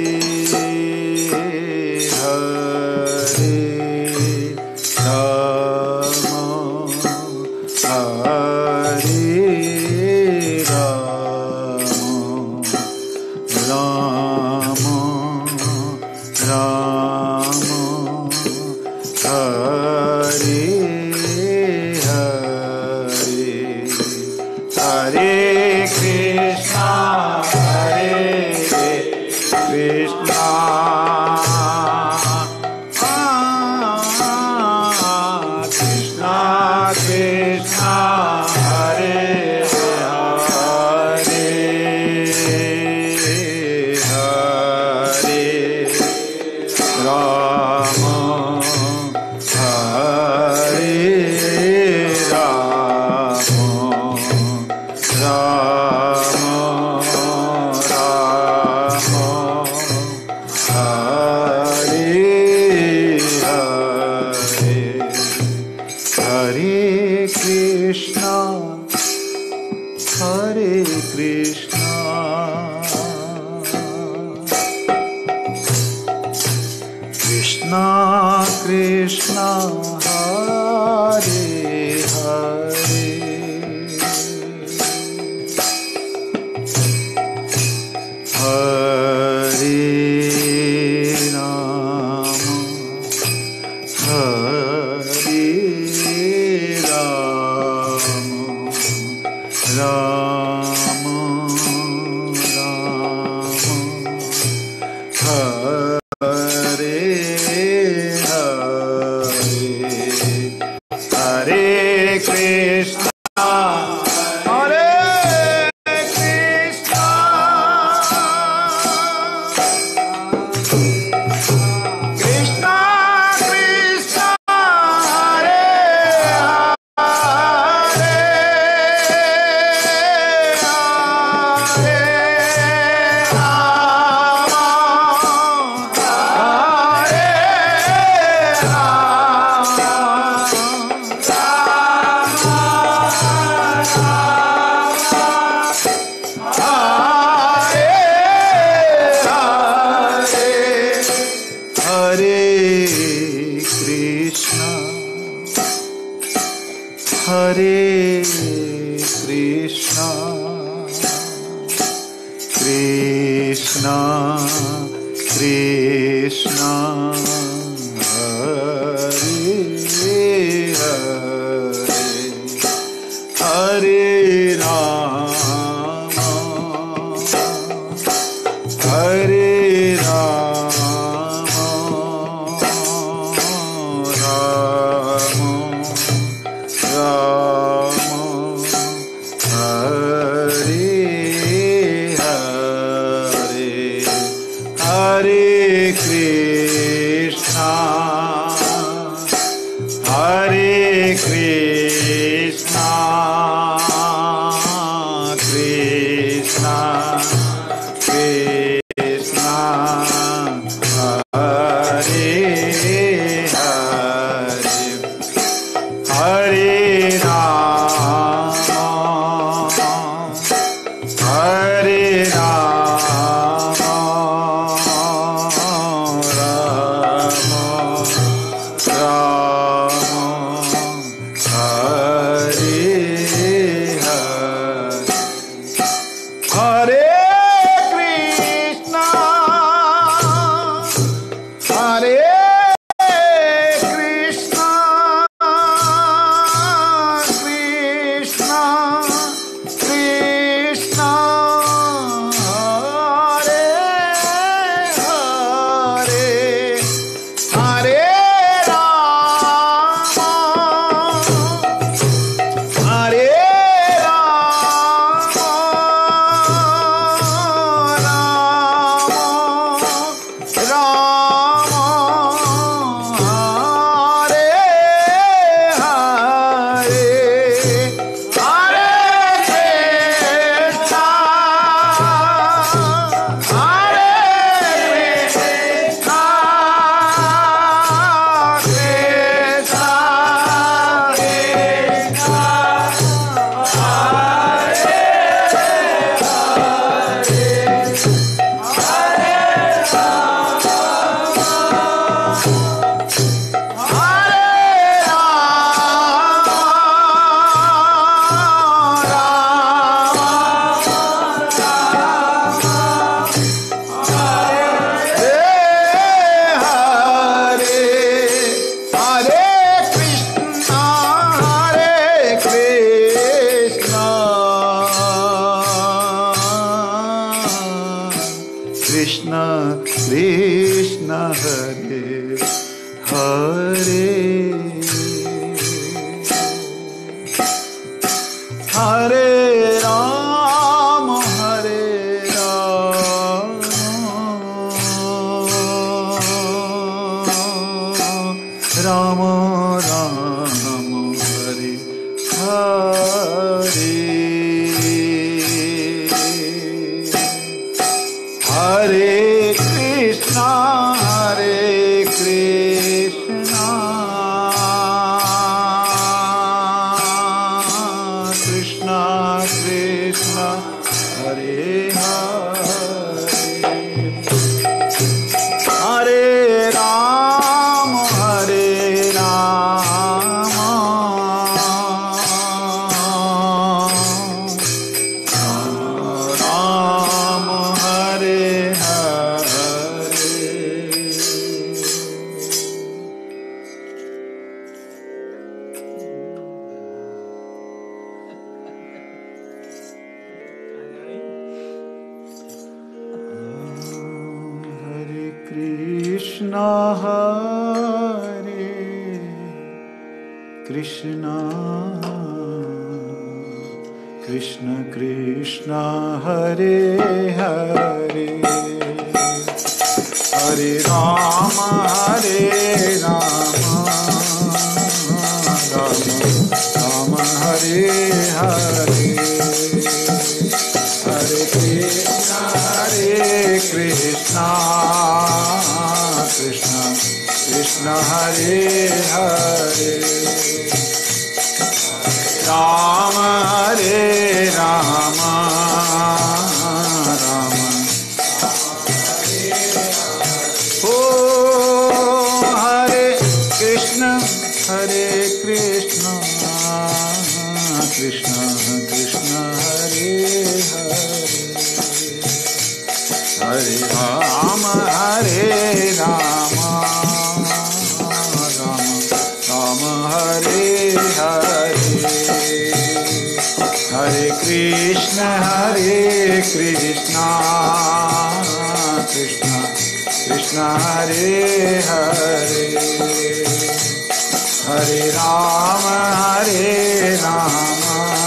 हरे राम हरे राम राम राम हरे हरे हरे कृष्णा हरे कृष्णा कृष्णा कृष्णा हरे हरे हरे राम हरे राम राम राम कृष्णा कृष्णा हरे हरे हरे राम हरे राम राम राम हरे हरे कृष्णा हरे कृष्णा कृष्णा कृष्णा हरे हरे हरे राम हरे हरे कृष्णा कृष्णा कृष्णा हरे हरे हरे राम हरे राम राम राम हरे हरे हरे कृष्णा हरे कृष्णा कृष्णा कृष्णा हरे हरे हरे राम हरे राम राम राम हरे हरे हरे कृष्णा हरे कृष्णा कृष्णा कृष्ण कृष्ण हरे हरे हरे राम हरे राम राम राम हरे हरे हरे कृष्णा हरे कृष्णा कृष्णा कृष्णा हरे हरे हरे राम कृष्ण हरे कृष्ण कृष्ण कृष्ण हरे हरे हरे राम हरे राम राम राम हरे हरे हरे कृष्ण हरे कृष्ण कृष्ण कृष्ण हरे हरे राम हरे राम राम ओ हरे कृष्ण हरे कृष्ण कृष्ण कृष्ण हरे हरे हरे राम हरे राम राम राम हरे हरे हरे कृष्ण हरे कृष्ण कृष्ण कृष्ण हरे हरे हरे राम हरे राम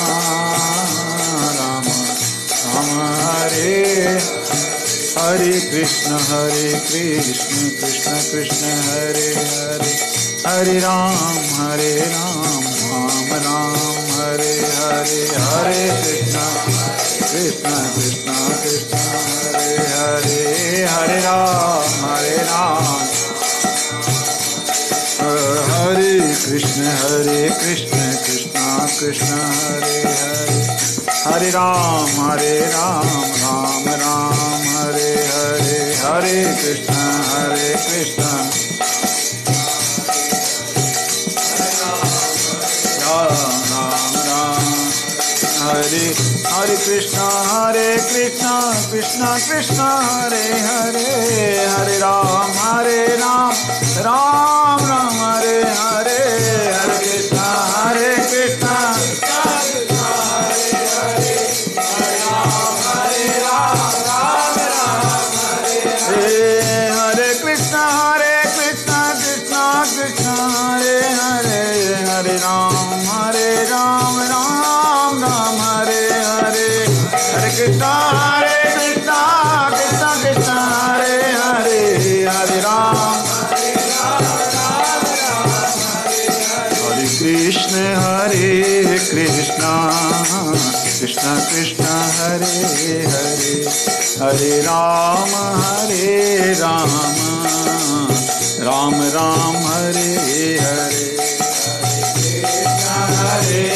राम राम हरे हरे कृष्ण हरे कृष्ण कृष्ण कृष्ण हरे हरे हरे राम हरे राम राम राम हरे हरे हरे कृष्ण कृष्ण कृष्ण कृष्ण हरे हरे हरे राम हरे राम हरे कृष्ण हरे कृष्ण कृष्ण कृष्ण हरे हरे हरे राम हरे राम राम राम हरे हरे हरे कृष्ण हरे कृष्ण राम राम राम हरे हरे कृष्ण हरे कृष्ण कृष्ण कृष्ण हरे हरे हरे राम हरे राम राम राम हरे हरे हरे कृष्ण हरे कृष्ण हरे कृष्ण हरे कृष्ण कृष्ण कृष्ण हरे हरे हरे राम हरे राम राम राम हरे हरे हरे कृष्ण हरे कृष्ण कृष्ण कृष्ण हरे हरे हरे राम हरे कृष्ण हरे कृष्ण कृष्ण कृष्ण हरे हरे हरे राम हरे राम राम राम हरे हरे हरे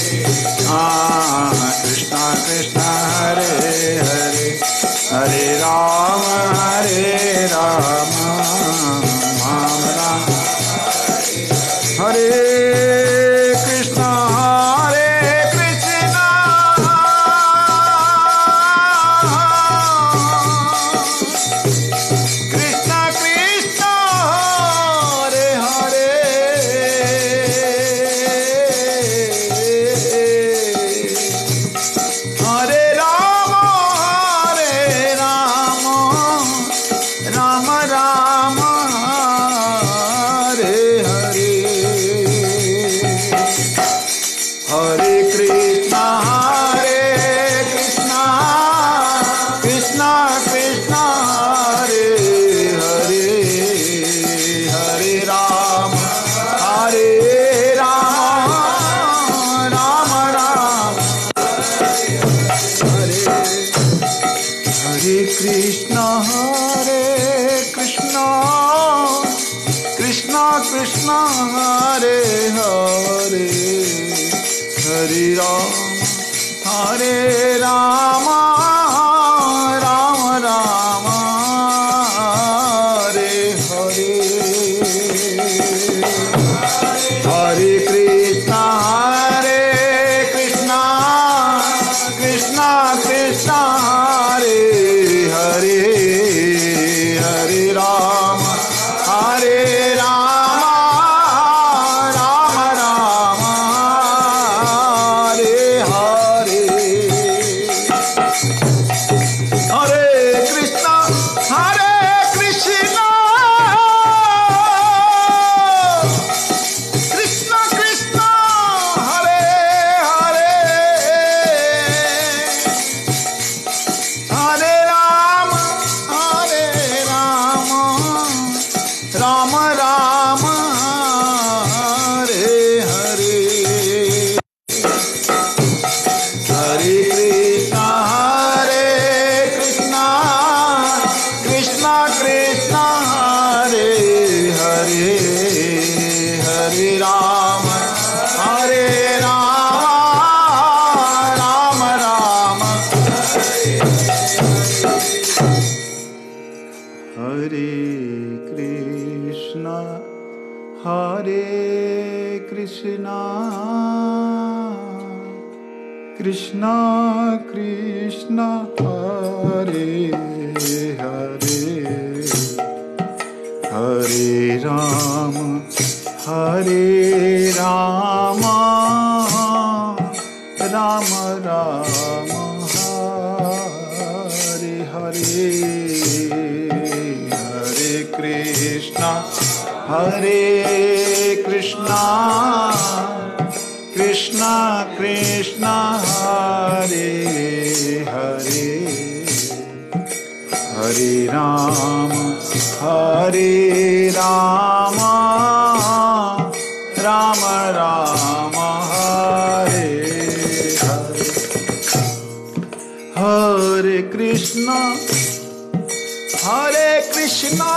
हाँ कृष्ण कृष्ण हरे हरे हरे राम हरे राम राम राम हरे कृष्ण हरे कृष्ण कृष्ण कृष्ण हरे हरे हरे राम हरे राम राम राम हरे हरे हरे कृष्ण हरे कृष्ण कृष्ण कृष्ण हरे हरे हरे राम हरे राम राम राम हरे हरे कृष्ण हरे कृष्ण कृष्ण कृष्ण हरे हरे हरे राम हरे राम राम राम हरे हरे हरे कृष्ण हरे कृष्ण कृष्ण कृष्ण हरे हरे हरे राम हरे राम राम राम हरे हरे कृष्णा कृष्णा हरे हरे हरे राम हरे राम राम राम हरे कृष्णा हरे कृष्णा कृष्णा कृष्णा हरे हरे हरे राम हरे राम राम राम हरे हरे हरे कृष्णा हरे कृष्णा कृष्णा कृष्णा हरे हरे हरे राम हरे राम राम राम हरे हरे हरे कृष्णा हरे कृष्णा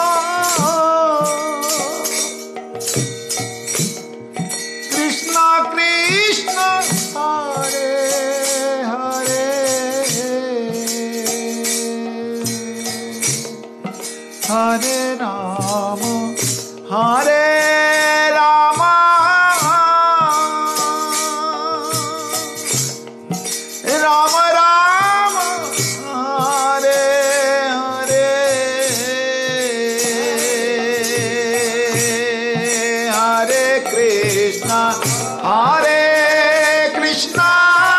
कृष्णा कृष्णा हरे हरे हरे राम हरे राम राम राम हरे हरे हरे कृष्णा हरे कृष्णा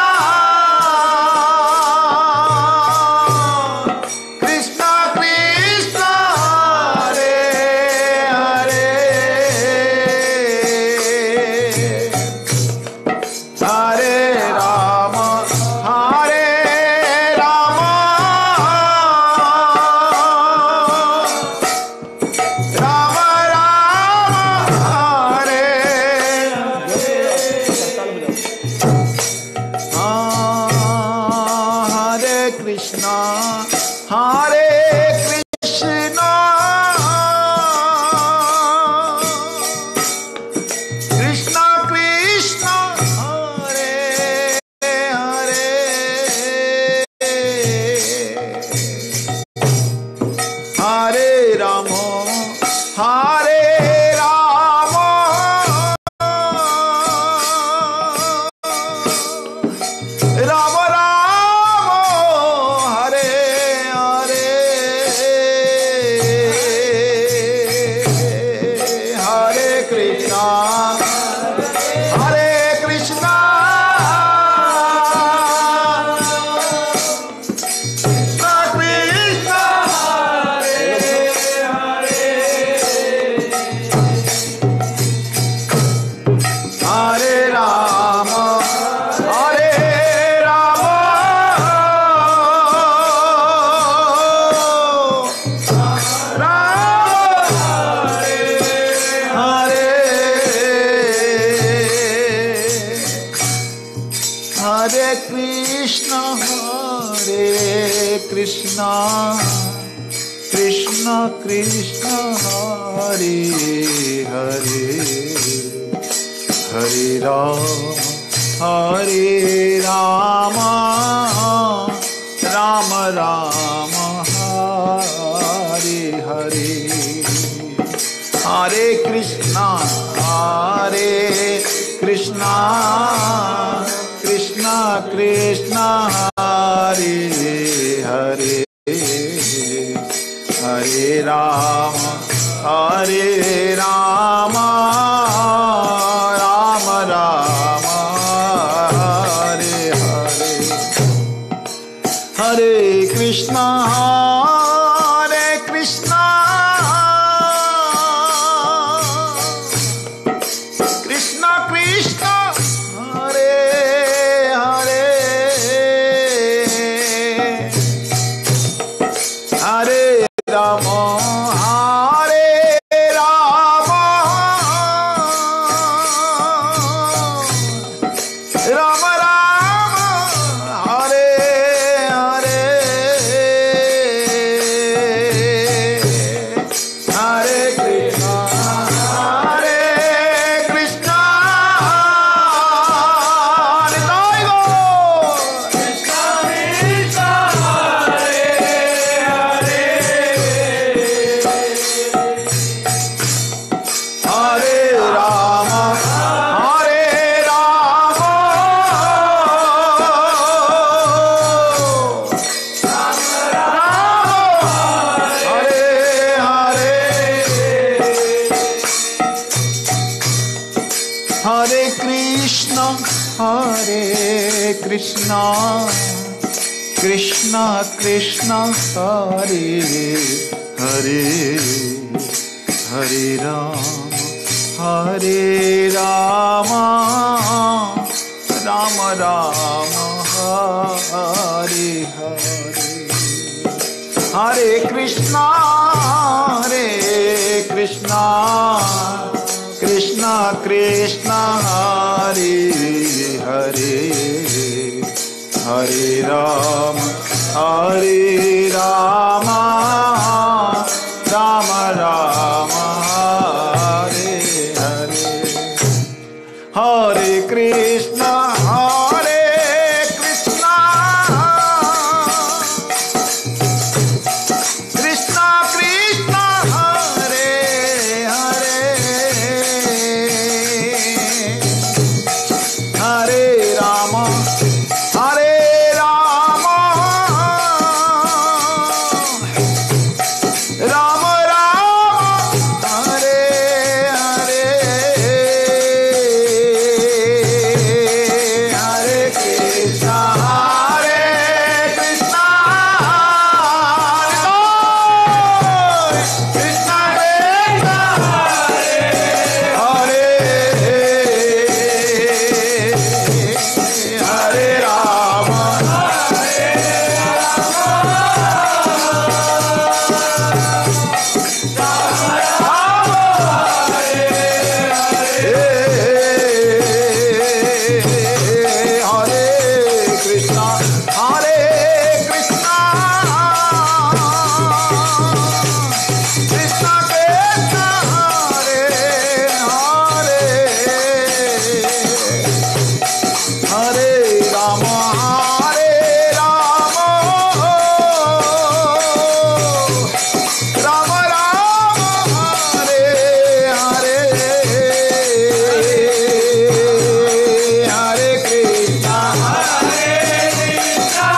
कृष्णा कृष्णा हरे हरे हरे राम हरे राम राम राम हरे हरे कृष्णा हरे कृष्णा कृष्णा कृष्णा हरे हरे हरे राम हरे राम राम राम हरे हरे हरे कृष्णा हरे कृष्णा कृष्णा कृष्णा हरे हरे हरे राम हरे राम राम हरे हरे कृष्णा हरे कृष्णा कृष्णा कृष्णा हरे हरे हरे राम हरे राम राम राम हरे हरे हरे कृष्णा हरे कृष्णा कृष्णा कृष्णा हरे हरे हरे राम हरे राम राम राम हरे हरे हरे कृष्णा हरे कृष्णा कृष्णा कृष्णा हरे हरे हरे राम हरे राम राम राम हरे हरे कृष्णा कृष्णा कृष्णा हरे हरे हरे राम हरे राम राम राम हरे हरे हरे कृष्णा हरे कृष्णा कृष्णा कृष्णा हरे हरे हरे राम हरे राम राम राम हरे हरे हरे कृष्णा हरे कृष्णा कृष्णा कृष्णा हरे हरे हरे राम हरे राम राम राम हरे हरे हरे कृष्णा हरे कृष्णा कृष्णा कृष्णा हरे हरे राम हरे कृष्णा हरे कृष्णा कृष्णा कृष्णा हरे हरे हरे राम हरे राम राम राम हरे हरे हरे कृष्णा हरे कृष्णा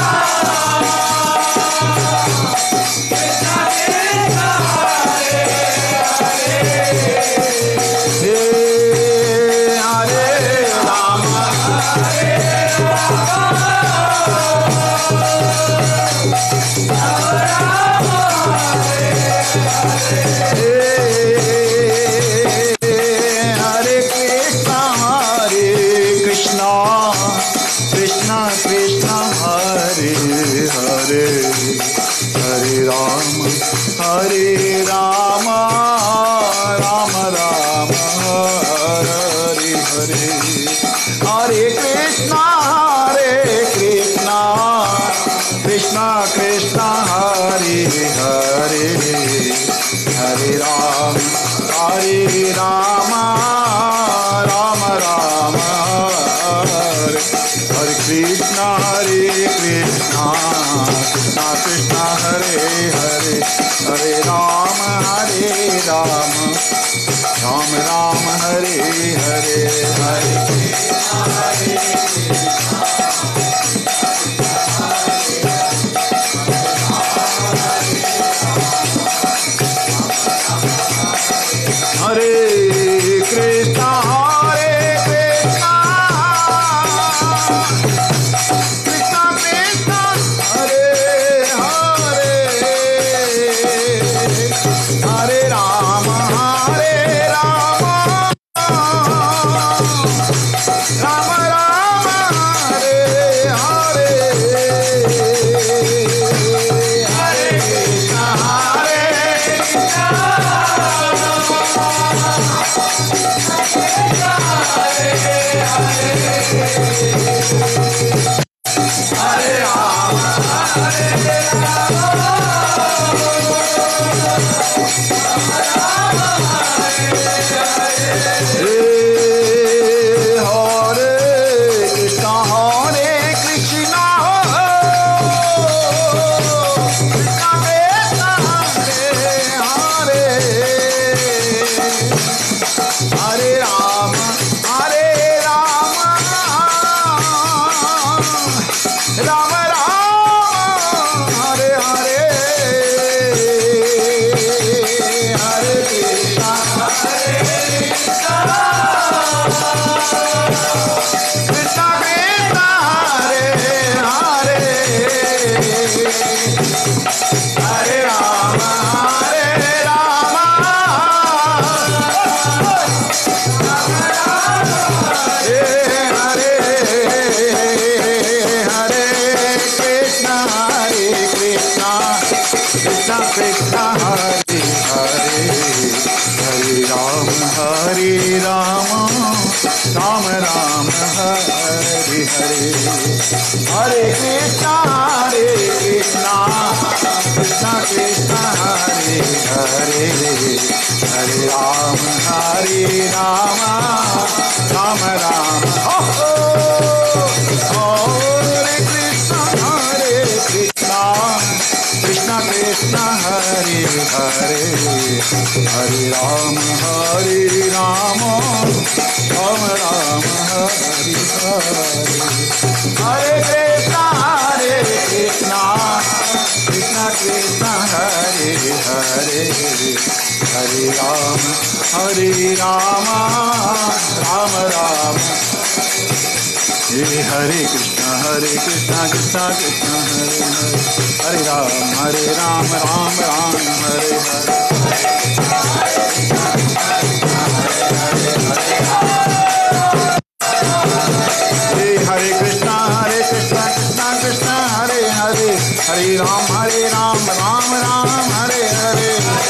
हरे राम हरे कृष्णा हरे कृष्णा कृष्णा कृष्णा हरे हरे हरे राम हरे राम राम राम हरे हरे हरे कृष्णा हरे कृष्णा कृष्णा कृष्णा हरे हरे हरे राम हरे राम राम राम हरे हरे कृष्णा हरे कृष्णा कृष्णा कृष्णा हरे हरे हरे राम हरे राम राम राम हरे हरे हरे कृष्णा हरे हरे कृष्णा हरे कृष्णा कृष्णा कृष्णा हरे हरे हरे राम हरे राम राम राम हरे हरे हरे कृष्णा हरे कृष्णा हरे कृष्णा हरे कृष्णा कृष्णा कृष्णा हरे हरे हरे राम हरे राम राम राम हरे कृष्णा हरे कृष्णा कृष्णा कृष्णा हरे हरे हरे राम हरे राम राम राम हरे हरे हरे कृष्णा हरे कृष्णा कृष्णा कृष्णा हरे हरे हरे राम हरे राम राम राम हरे कृष्णा हरे कृष्णा कृष्णा कृष्णा हरे हरे हरे राम हरे राम राम राम हरे हरे हरे कृष्णा हरे कृष्णा कृष्णा कृष्णा हरे हरे हरे राम हरे राम राम राम हरे हरे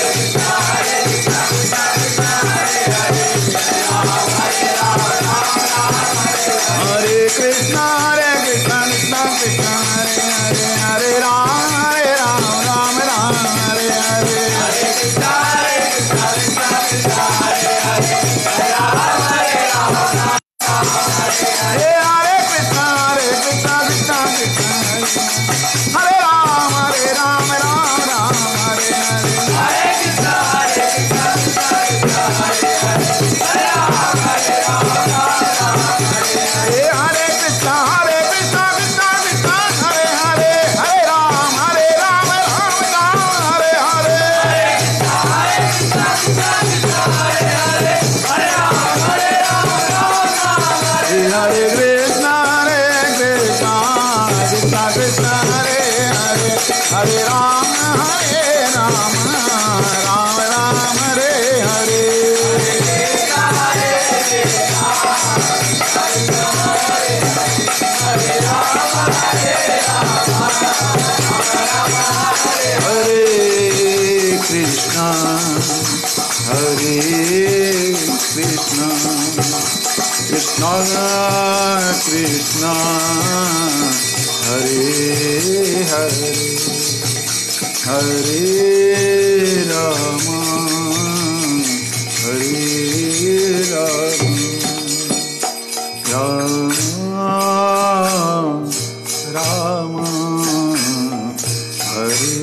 हरे कृष्णा हरे कृष्णा कृष्णा कृष्णा हरे हरे हरे राम हरे राम राम राम हरे हरे हरे कृष्णा हरे कृष्णा कृष्णा कृष्णा हरे हरे हरे राम हरे राम राम हरे हरे कृष्णा हरे कृष्णा कृष्णा कृष्णा हरे राम हरे राम राम राम हरे हरे हरे कृष्णा हरे कृष्णा कृष्णा कृष्णा हरे हरे हरे राम हरे राम राम राम हरे हरे हरे कृष्णा हरे कृष्णा कृष्णा कृष्णा हरे हरे हरे राम हरे राम राम राम हरे हरे हरे कृष्णा हरे कृष्णा कृष्णा कृष्णा हरे हरे हरे राम हरे राम राम राम हरे हरे कृष्णा हरे कृष्णा कृष्णा कृष्णा हरे हरे हरे राम हरे राम राम राम हरे हरे हरे कृष्णा हरे कृष्णा हरे राम हरे राम हरे कृष्णा हरे कृष्णा कृष्णा कृष्णा हरे हरे हरे राम हरे राम राम राम हरे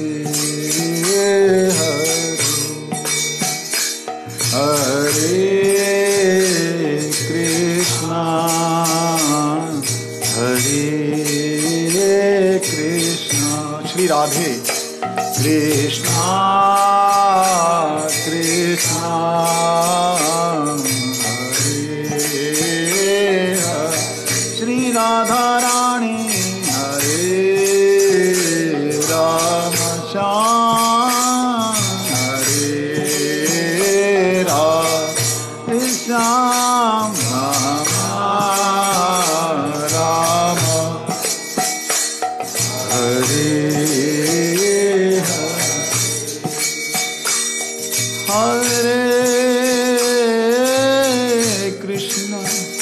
हरे हरे कृष्णा हरे कृष्णा श्री राधे कृष्णा कृष्णा श्री राधा रानी हरे राम श्याम हरे राम श्याम राम हरे हरे कृष्णा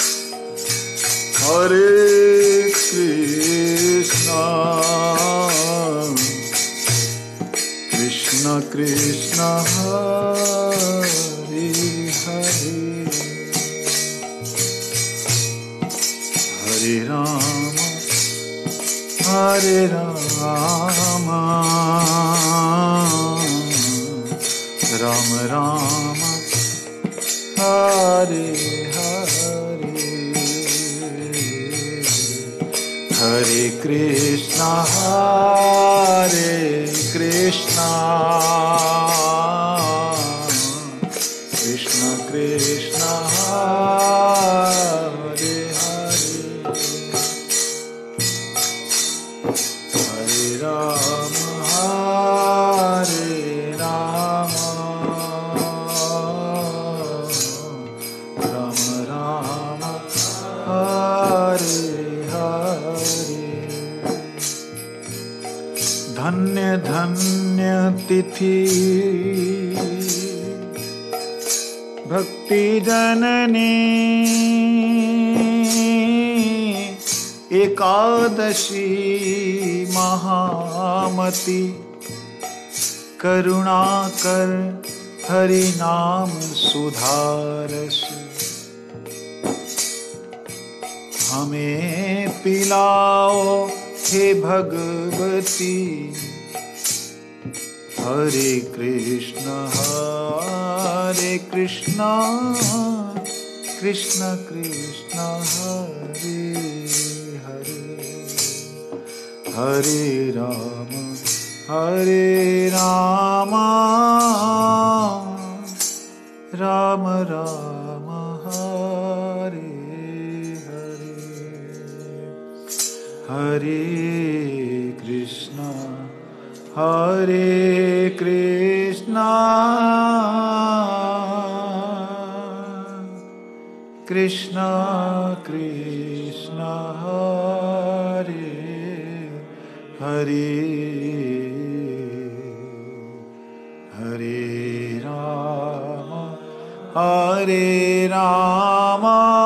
हरे कृष्णा कृष्णा कृष्णा हरे हरे हरे राम हरे राम राम राम हरे हरे हरे कृष्णा हरे कृष्णा कृष्णा कृष्णा हरे हरे हरे राम हरे राम राम राम हरे हरे धन्य धन्य तिथि भक्ति जननी एकादशी महामति करुणा कर हरि नाम सुधारस हमें पिलाओ हे भगवती हरे कृष्ण हरे कृष्ण कृष्ण कृष्ण हरे हरे हरे राम हरे राम राम राम हरे हरे कृष्णा हरे कृष्णा कृष्णा कृष्णा हरे हरे हरे राम हरे राम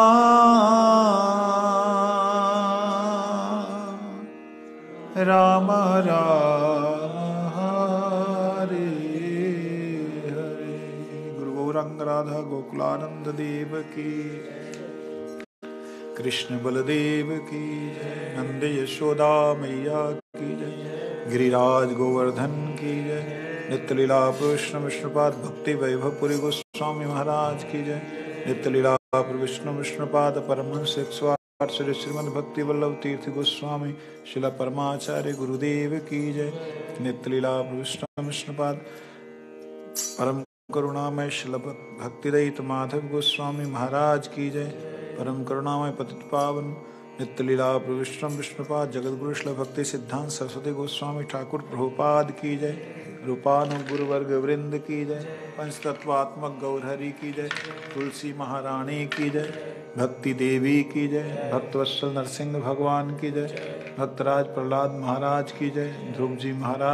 राम राम हरे हरे। गुरु गौरांग राधा गोकुलानंद देव की, कृष्ण बलदेव की जय, नंद यशोदा मैया की जय, गिरिराज गोवर्धन की जय, नित्य लीला कृष्ण विष्णुपाद भक्ति वैभव पुरी गोस्वामी महाराज की जय, नित्य लीला विष्णु विष्णुपाद परमहंस एक सौ आठ श्री श्रीमद भक्ति वल्लभ तीर्थ गोस्वामी शिला परमाचार्य गुरुदेव की जय, नित्य लीला विष्णु विष्णुपाद परम करुणामय शिला भक्तिदयित माधव गोस्वामी महाराज की जय, परम करुणामय पतित पावन नित्य लीला विष्णु विष्णुपाद जगत गुरु शिला भक्ति सिद्धांत सरस्वती गोस्वामी ठाकुर प्रभुपाद की जय, रूपानुग गुरु वर्ग वृंद की जय, पंचतत्वात्मक गौरहरि की जय, तुलसी महारानी की जय, भक्ति देवी की जय, भक्तवत्सल नरसिंह भगवान की जय, भक्तराज प्रहलाद महाराज की जय, ध्रुव जी महाराज